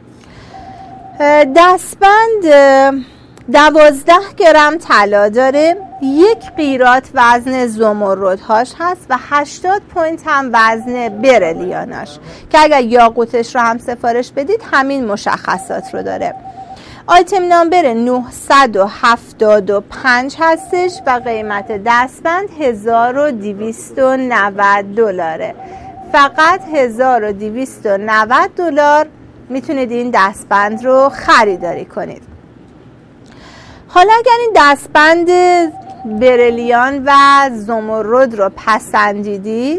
دستبند دوازده گرم طلا داره، یک قیراط وزن زمردهاش هست و هشتاد پوینت هم وزن بریلیاناش که اگر یاقوتش رو هم سفارش بدید همین مشخصات رو داره. آیتم نامبر نهصد و هفتاد و پنج هستش و قیمت دستبند هزار و دویست و نود دلاره. فقط هزار و دویست و نود دلار میتونید این دستبند رو خریداری کنید. حالا اگر این دستبند بریلیان و زمرد رو پسندیدید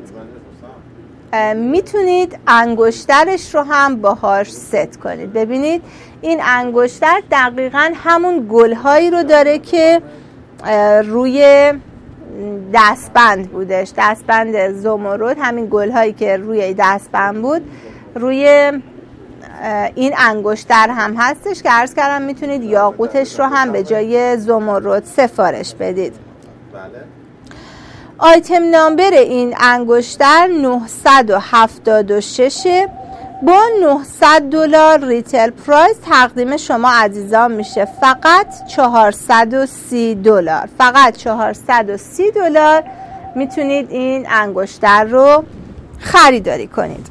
میتونید انگشترش رو هم باهاش ست کنید. ببینید این انگشتر دقیقاً همون گلهایی رو داره که روی دستبند بودش. دستبند زمرد همین گلهایی که روی دستبند بود روی این انگشتر هم هستش که عرض کردم میتونید یاقوتش رو هم به جای زمرد سفارش بدید. بله. آیتم نامبر این انگشتر نهصد و هفتاد و شش با نهصد دلار ریتل پرایس تقدیم شما عزیزان میشه فقط چهارصد و سی دلار. فقط چهارصد و سی دلار میتونید این انگشتر رو خریداری کنید.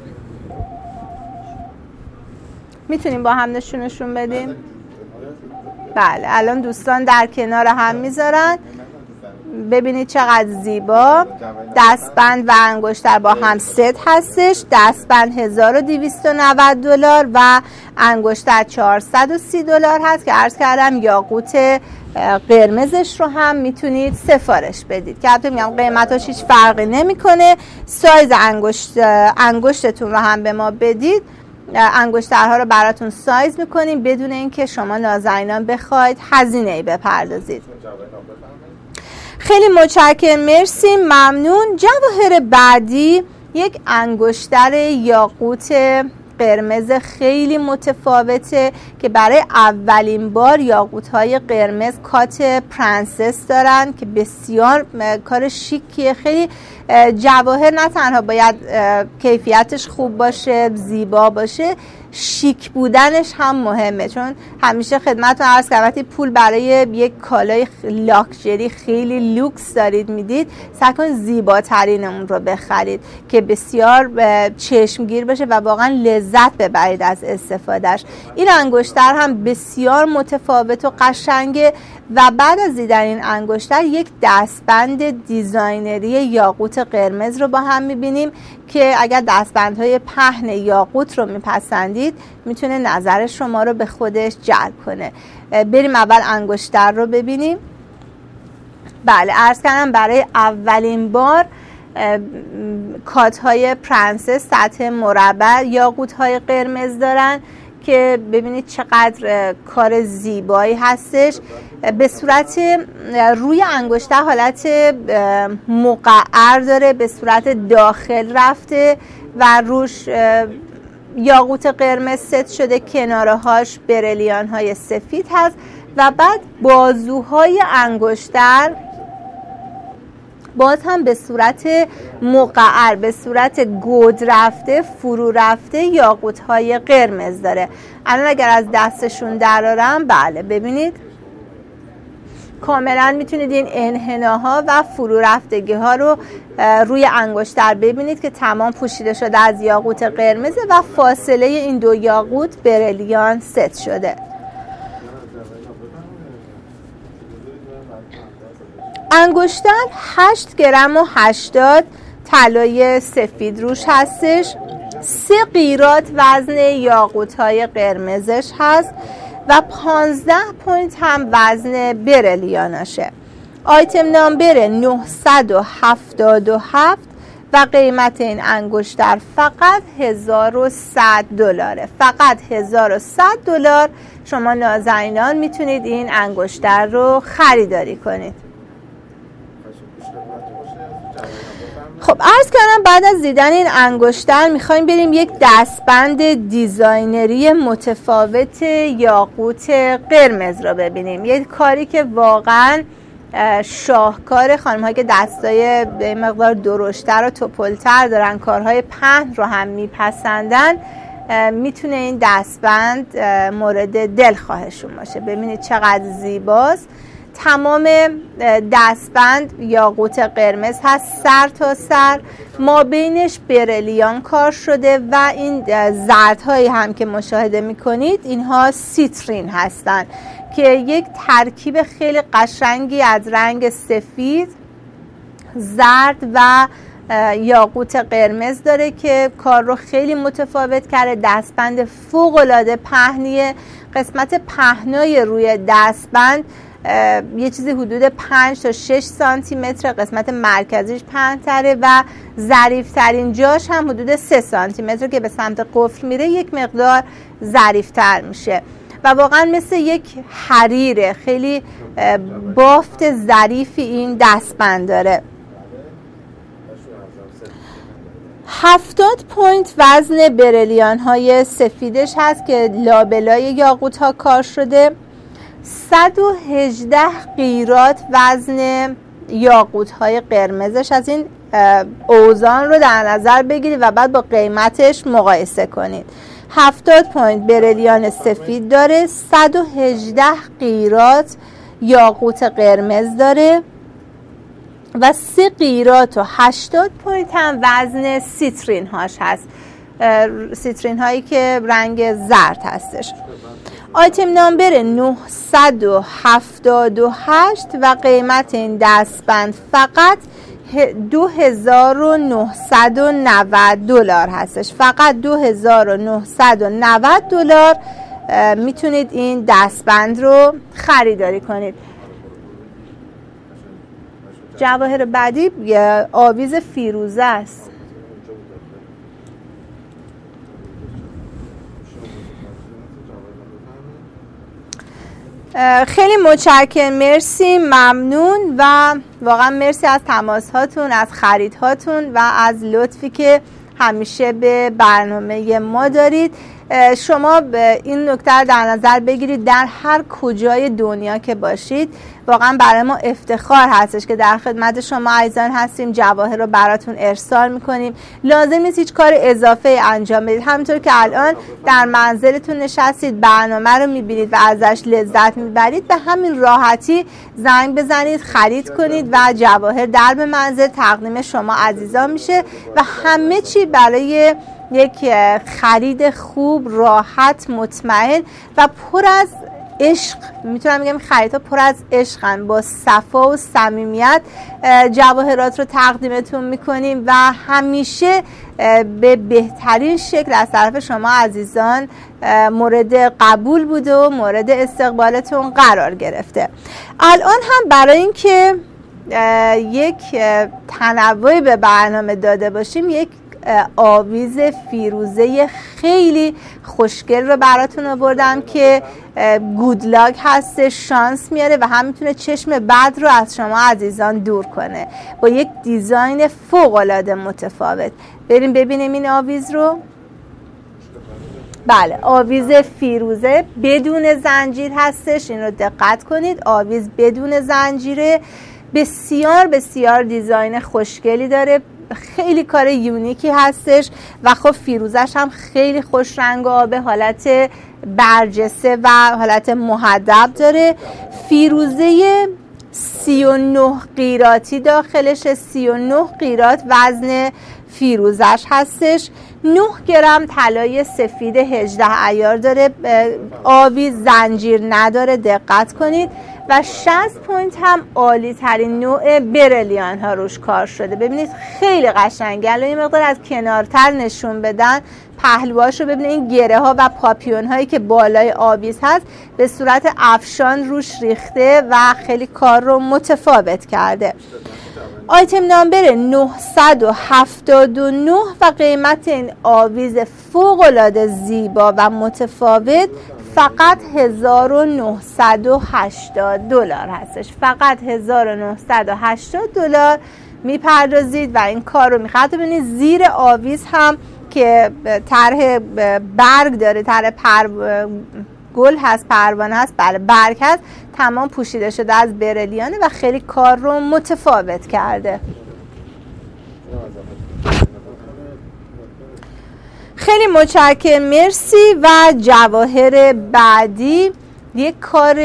میتونیم با هم نشونشون بدیم؟ بله، الان دوستان در کنار هم میذارن. ببینید چقدر زیبا دستبند و انگشتر با هم ست هستش. دستبند هزار و دویست و نود دلار و انگشتر چهارصد و سی دلار هست که عرض کردم یاقوت قرمزش رو هم میتونید سفارش بدید که البته میگم قیمتاش هیچ فرقی نمیکنه. سایز انگشت انگشتتون رو هم به ما بدید، انگشترها رو براتون سایز میکنیم بدون اینکه شما نازنینان بخواید هزینه ای بپردازید. خیلی متشکرم، مرسی، ممنون. جواهر بعدی یک انگشتر یاقوت قرمز خیلی متفاوته که برای اولین بار یاقوت‌های قرمز کات پرنسس دارن که بسیار کار شیکیه. خیلی جواهر نه تنها باید کیفیتش خوب باشه، زیبا باشه، شیک بودنش هم مهمه، چون همیشه خدمتتون عرض کردم وقتی پول برای یک کالای لاکچری خیلی لوکس دارید میدید، سعی کنید زیباترین اون رو بخرید که بسیار چشمگیر بشه و واقعا لذت ببرید از استفادهش. این انگشتر هم بسیار متفاوت و قشنگه و بعد از دیدن این انگشتر یک دستبند دیزاینری یاقوت قرمز رو با هم میبینیم که اگر دستبندهای پهن یاقوت رو میپسندید میتونه نظر شما رو به خودش جلب کنه. بریم اول انگشتر رو ببینیم. بله، عرض کردم برای اولین بار کات های پرنسس سطح مربع یاقوت های قرمز دارن که ببینید چقدر کار زیبایی هستش. به صورت روی انگشتر حالت مقعر داره، به صورت داخل رفته و روش یاقوت قرمز ست شده، کناره هاش بریلیان های سفید هست و بعد بازوهای انگشتر باز هم به صورت مقعر، به صورت گود رفته، فرو رفته یاقوت های قرمز داره. الان اگر از دستشون درارم، بله ببینید کاملا میتونید این انحناها و فرو رفتگی ها رو روی انگشتر ببینید که تمام پوشیده شده از یاقوت قرمز و فاصله این دو یاقوت برلیان ست شده. انگشتر هشت گرم و هشتاد طلای سفید روش هستش، سه قیراط وزن یاقوت های قرمزش هست و پانزده پوینت هم وزن برلیاناشه. آیتم نامبر نهصد و هفتاد و هفت و قیمت این انگشتر فقط هزار و صد دلاره. فقط هزار و صد دلار شما نازنینان میتونید این انگشتر رو خریداری کنید. خب عرض کردم بعد از دیدن این انگشتر میخوایم بریم یک دستبند دیزاینری متفاوت یاقوت قرمز رو ببینیم. یک کاری که واقعا شاهکار، خانم هایی که دستای به مقدار درشتر و توپلتر دارن، کارهای پهن رو هم میپسندن، میتونه این دستبند مورد دلخواهشون باشه. ببینید چقدر زیباست. تمام دستبند یاقوت قرمز هست، سر تا سر، ما بینش برلیان کار شده و این زردهایی هم که مشاهده میکنید اینها سیترین هستن که یک ترکیب خیلی قشنگی از رنگ سفید، زرد و یاقوت قرمز داره که کار رو خیلی متفاوت کرده. دستبند فوق‌العاده پهنیه. قسمت پهنای روی دستبند یه چیزی حدود پنج تا شش سانتی متر، قسمت مرکزیش پهن‌تره و ظریف‌ترین جاش هم حدود سه سانتی متر که به سمت قفل میره یک مقدار ظریف‌تر میشه و واقعا مثل یک حریره. خیلی بافت ظریفی این دستبند داره. هفتاد پوینت وزن برلیان های سفیدش هست که لابلای یاقوت ها کار شده. صد و هجده قیراط وزن یاقوت های قرمزش. از این اوزان رو در نظر بگیرید و بعد با قیمتش مقایسه کنید. هفتاد پوینت برلیان سفید داره، صد و هجده قیراط یاقوت قرمز داره و سه قیراط و هشتاد پوینت هم وزن سیترین هاش هست، سیترین هایی که رنگ زرد هستش. آیتم نامبر نهصد و هفتاد و هشت و قیمت این دستبند فقط دو هزار و نهصد و نود دلار هستش. فقط دو هزار و نهصد و نود دلار میتونید این دستبند رو خریداری کنید. جواهر بعدی آویز فیروزه است. خیلی متشکرم، مرسی، ممنون و واقعا مرسی از تماس هاتون، از خرید هاتون و از لطفی که همیشه به برنامه ما دارید. شما به این نکته در نظر بگیرید در هر کجای دنیا که باشید واقعا برای ما افتخار هستش که در خدمت شما عزیزان هستیم، جواهر رو براتون ارسال میکنیم. لازم نیست هیچ کار اضافه انجام بدید. همونطور که الان در منزلتون نشستید برنامه رو میبینید و ازش لذت میبرید، به همین راحتی زنگ بزنید، خرید کنید و جواهر در به منزل تقدیم شما عزیزان میشه و همه چی برای یک خرید خوب، راحت، مطمئن و پر از عشق. میتونم بگم خریدها پر از عشقن، با صفا و صمیمیت جواهرات رو تقدیمتون میکنیم و همیشه به بهترین شکل از طرف شما عزیزان مورد قبول بوده و مورد استقبالتون قرار گرفته. الان هم برای اینکه یک تنوعی به برنامه داده باشیم، یک آویز فیروزه خیلی خوشگل رو براتون آوردم که گودلاک هست، شانس میاره و هم میتونه چشم بد رو از شما عزیزان دور کنه با یک دیزاین فوق العاده متفاوت. بریم ببینیم این آویز رو. بله، آویز فیروزه بدون زنجیر هستش، این رو دقت کنید. آویز بدون زنجیره، بسیار بسیار دیزاین خوشگلی داره، خیلی کار یونیکی هستش و خب فیروزش هم خیلی خوش رنگ و آبه، حالت برجسته و حالت مهدب داره. فیروزه سی و نه قیراطی داخلش، سی و نه قیراط وزن فیروزش هستش. نه گرم طلای سفید هجده عیار داره، آبی زنجیر نداره، دقت کنید. و شصت پوینت هم عالی ترین نوع برلیان ها روش کار شده. ببینید خیلی قشنگه. الان یه مقدار از کنارتر نشون بدن پهلوهاش رو ببینید، این گره ها و پاپیون هایی که بالای آویز هست به صورت افشان روش ریخته و خیلی کار رو متفاوت کرده. آیتم نامبر نهصد و هفتاد و نه و قیمت این آویز فوق‌العاده زیبا و متفاوت فقط هزار و نهصد و هشتاد دلار هستش. فقط هزار و نهصد و هشتاد دلار میپردازید و این کار رو میخواد. ببینید زیر آویز هم که طرح برگ داره، طرح پر گل هست، پروانه هست، بله برگ هست، تمام پوشیده شده از برلیانه و خیلی کار رو متفاوت کرده. خیلی متشکرم، مرسی. و جواهر بعدی یک کار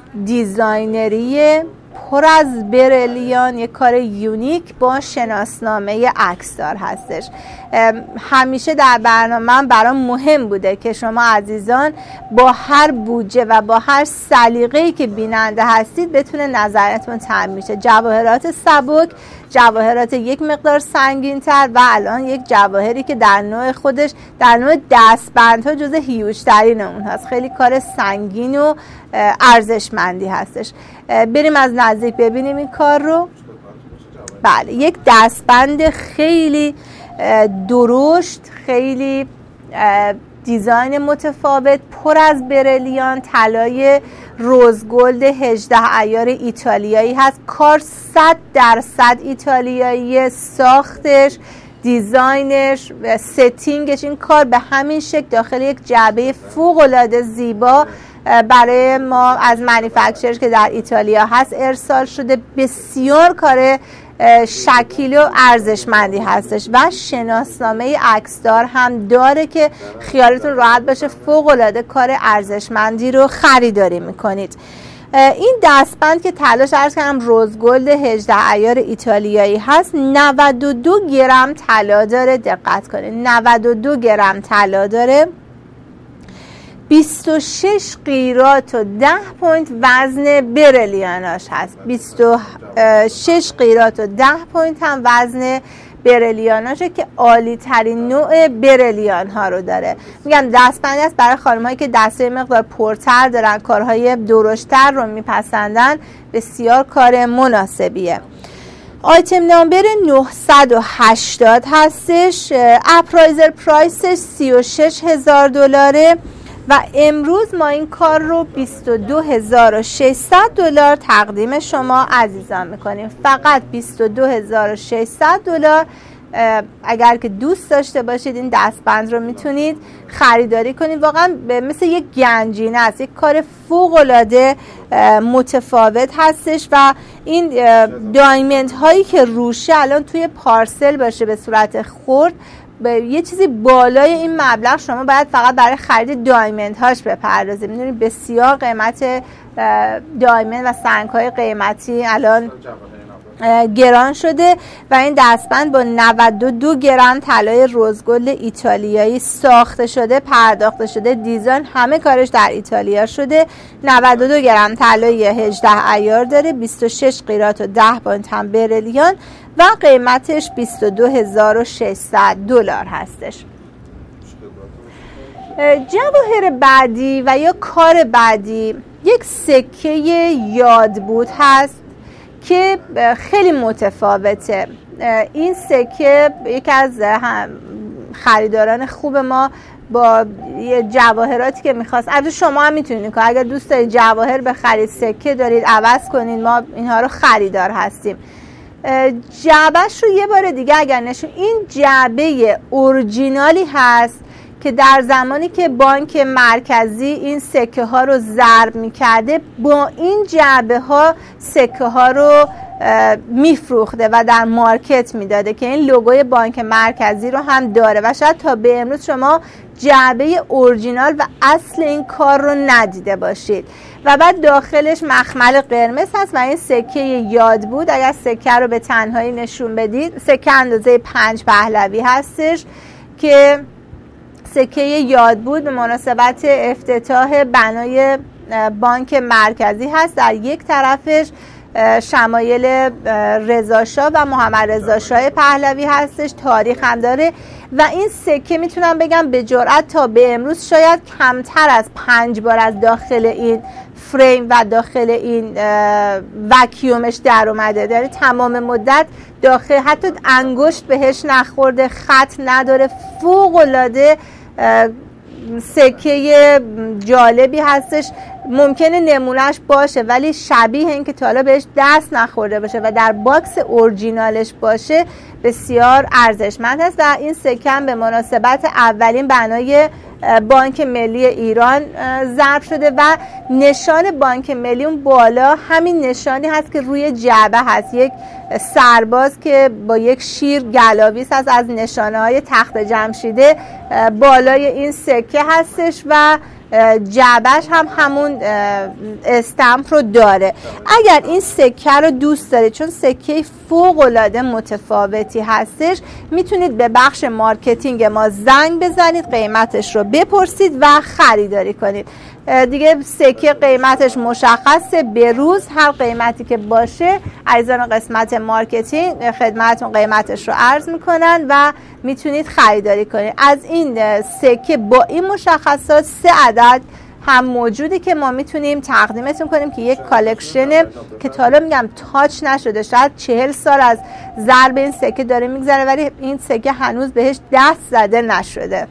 دیزاینری پر از برلیان، یک کار یونیک با شناسنامه عکسدار هستش. همیشه در برنامه من برام مهم بوده که شما عزیزان با هر بودجه و با هر سلیقه‌ای که بیننده هستید بتونه نظرتون تعیین شه. جواهرات سبک، جواهرات یک مقدار سنگین تر و الان یک جواهری که در نوع خودش در نوع دستبندها جز هیوج ترین اون هست. خیلی کار سنگین و ارزشمندی هستش. بریم از نزدیک ببینیم این کار رو. بله، یک دستبند خیلی درشت، خیلی دیزاین متفاوت، پر از برلیان، طلای روزگلد هجده عیار ایتالیایی هست. کار صد درصد ایتالیایی، ساختش، دیزاینش، ستینگش، این کار به همین شکل داخل یک جعبه فوق‌العاده زیبا برای ما از مانیفکتچرز که در ایتالیا هست ارسال شده. بسیار کار شکیل و ارزشمندی هستش و شناسنامه عکسدار هم داره که خیالتون راحت باشه فوق‌العاده کار ارزشمندی رو خریداری میکنید. این دستبند که تلاش عرض کردم روزگلد هجده عیار ایتالیایی هست، نود و دو گرم طلا داره. دقت کنید، نود و دو گرم طلا داره، بیست و شش قیراط و ده پوینت وزن برلیاناش هست. بیست و شش قیراط و ده پوینت هم وزن برلیاناشه که عالی ترین نوع برلیان ها رو داره. میگم دستبندی است برای خانم هایی که دسته مقدار پرتر دارن، کارهای درشتر رو میپسندن، بسیار کار مناسبیه. آیتم نامبر نهصد و هشتاد هستش. اپرایزر پرایسش سی و شش هزار دلاره و امروز ما این کار رو بیست و دو هزار و ششصد دلار تقدیم شما عزیزان میکنیم. فقط بیست و دو هزار و ششصد دلار. اگر که دوست داشته باشید این دستبند رو میتونید خریداری کنید. واقعا مثل یک گنجینه است، یک کار فوق العاده متفاوت هستش و این دایموند هایی که روشه الان توی پارسل باشه به صورت خرد، به یه چیزی بالای این مبلغ شما باید فقط برای خرید دایموند هاش بپردازید. میدونید بسیار قیمت دایموند و سنگ های قیمتی الان گران شده و این دستبند با نود و دو گرم طلای روزگلد ایتالیایی ساخته شده، پرداخته شده، دیزاین همه کارش در ایتالیا شده. نود و دو گرم طلای هجده عیار داره، بیست و شش قیراط و ده پوینت هم برلیان و قیمتش بیست و دو هزار و ششصد دلار هستش. جواهر بعدی و یا کار بعدی یک سکه یادبود هست که خیلی متفاوته. این سکه یکی از خریداران خوب ما با جواهراتی که میخواست، البته شما هم میتونید که اگر دوست دارید جواهر بخرید، سکه دارید عوض کنید، ما اینها رو خریدار هستیم. جعبهش رو یه بار دیگه اگر نشون، این جعبه اورجینالی هست که در زمانی که بانک مرکزی این سکه ها رو ضرب میکرده با این جعبه ها سکه ها رو میفروخته و در مارکت میداده که این لوگوی بانک مرکزی رو هم داره و شاید تا به امروز شما جعبه اورجینال و اصل این کار رو ندیده باشید. و بعد داخلش مخمل قرمز هست و این سکه یاد بود. اگر سکه رو به تنهایی نشون بدید، سکه اندازه پنج پهلوی هستش که سکه یاد بود به مناسبت افتتاح بنای بانک مرکزی هست. در یک طرفش شمایل رضا شاه و محمد رضا شاه پهلوی هستش، تاریخ هم داره و این سکه میتونم بگم به جرئت تا به امروز شاید کمتر از پنج بار از داخل این فریم و داخل این وکیومش در اومده. داره تمام مدت داخل، حتی انگشت بهش نخورده، خط نداره، فوق العاده سکه جالبی هستش. ممکنه نمونهش باشه ولی شبیه این که تا حالا بهش دست نخورده باشه و در باکس اورجینالش باشه بسیار ارزشمند هست. و این سکه هم به مناسبت اولین بنای بانک ملی ایران ضرب شده و نشان بانک ملی اون بالا همین نشانی هست که روی جعبه هست، یک سرباز که با یک شیر گلاویز هست از نشانه های تخت جمشیده بالای این سکه هستش و جعبهش هم همون استمپ رو داره. اگر این سکه رو دوست دارید چون سکه فوق العاده متفاوتی هستش، میتونید به بخش مارکتینگ ما زنگ بزنید، قیمتش رو بپرسید و خریداری کنید. دیگه سکه قیمتش مشخصه، به روز هر قیمتی که باشه عزیزان قسمت مارکتینگ خدمتتون قیمتش رو عرض میکنن و میتونید خریداری کنید. از این سکه با این مشخصات سه عدد هم موجوده که ما میتونیم تقدیمتون کنیم که یک کالکشن که تا حالا میگم تاچ نشده، شاید چهل سال از ضرب این سکه داره میگذره ولی این سکه هنوز بهش دست زده نشده.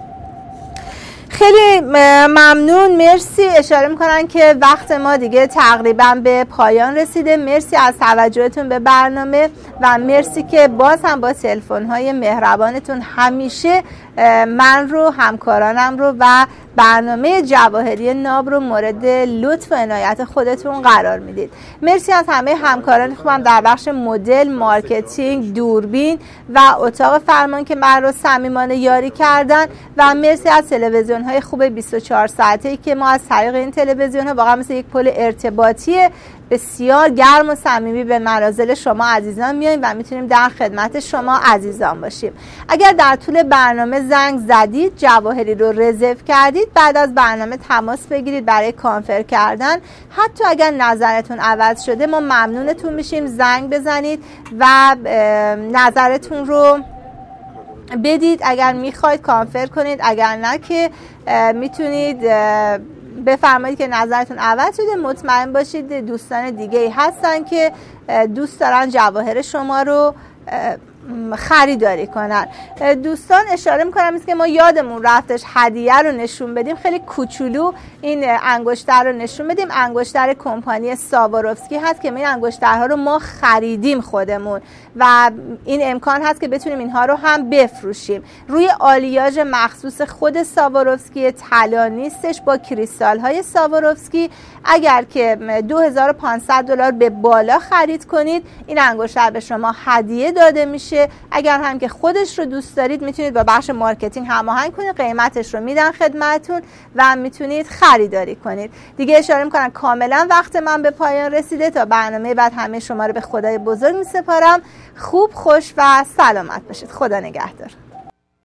خیلی ممنون، مرسی. اشاره میکنن که وقت ما دیگه تقریبا به پایان رسیده. مرسی از توجهتون به برنامه و مرسی که باز هم با تلفن های مهربانتون همیشه من رو، همکارانم رو و برنامه جواهری ناب رو مورد لطف و عنایت خودتون قرار میدید. مرسی از همه همکاران خوبم در بخش مدل، مارکتینگ، دوربین و اتاق فرمان که من رو صمیمانه یاری کردن و مرسی از تلویزیون های خوب بیست و چهار ساعته که ما از طریق این تلویزیون ها واقعا مثل یک پل ارتباطی بسیار گرم و صمیمی به منازل شما عزیزان میاییم و میتونیم در خدمت شما عزیزان باشیم. اگر در طول برنامه زنگ زدید، جواهری رو رزرو کردید، بعد از برنامه تماس بگیرید برای کانفر کردن. حتی اگر نظرتون عوض شده ما ممنونتون میشیم، زنگ بزنید و نظرتون رو بدید. اگر میخواید کانفر کنید، اگر نه که میتونید بفرمایید که نظرتون عوض شده. مطمئن باشید دوستان دیگه ای هستن که دوست دارن جواهر شما رو خریداری کنن. دوستان اشاره میکنم که ما یادمون رفتش هدیه رو نشون بدیم، خیلی کوچولو این انگشتر رو نشون بدیم. انگشتر کمپانی ساواروفسکی هست که این انگشترها رو ما خریدیم خودمون و این امکان هست که بتونیم اینها رو هم بفروشیم. روی آلیاژ مخصوص خود ساواروفسکی، طلا نیستش، با کریستال های ساواروفسکی. اگر که دو هزار و پانصد دلار به بالا خرید کنید این انگشتر به شما هدیه داده میشه. اگر هم که خودش رو دوست دارید میتونید با بخش مارکتینگ هماهنگ کنید، قیمتش رو میدن خدمتتون و میتونید خریداری کنید. دیگه اشاره میکنم کاملا وقت من به پایان رسیده. تا برنامه بعد همه شما رو به خدای بزرگ میسپارم. خوب، خوش و سلامت باشید. خدا نگهدار.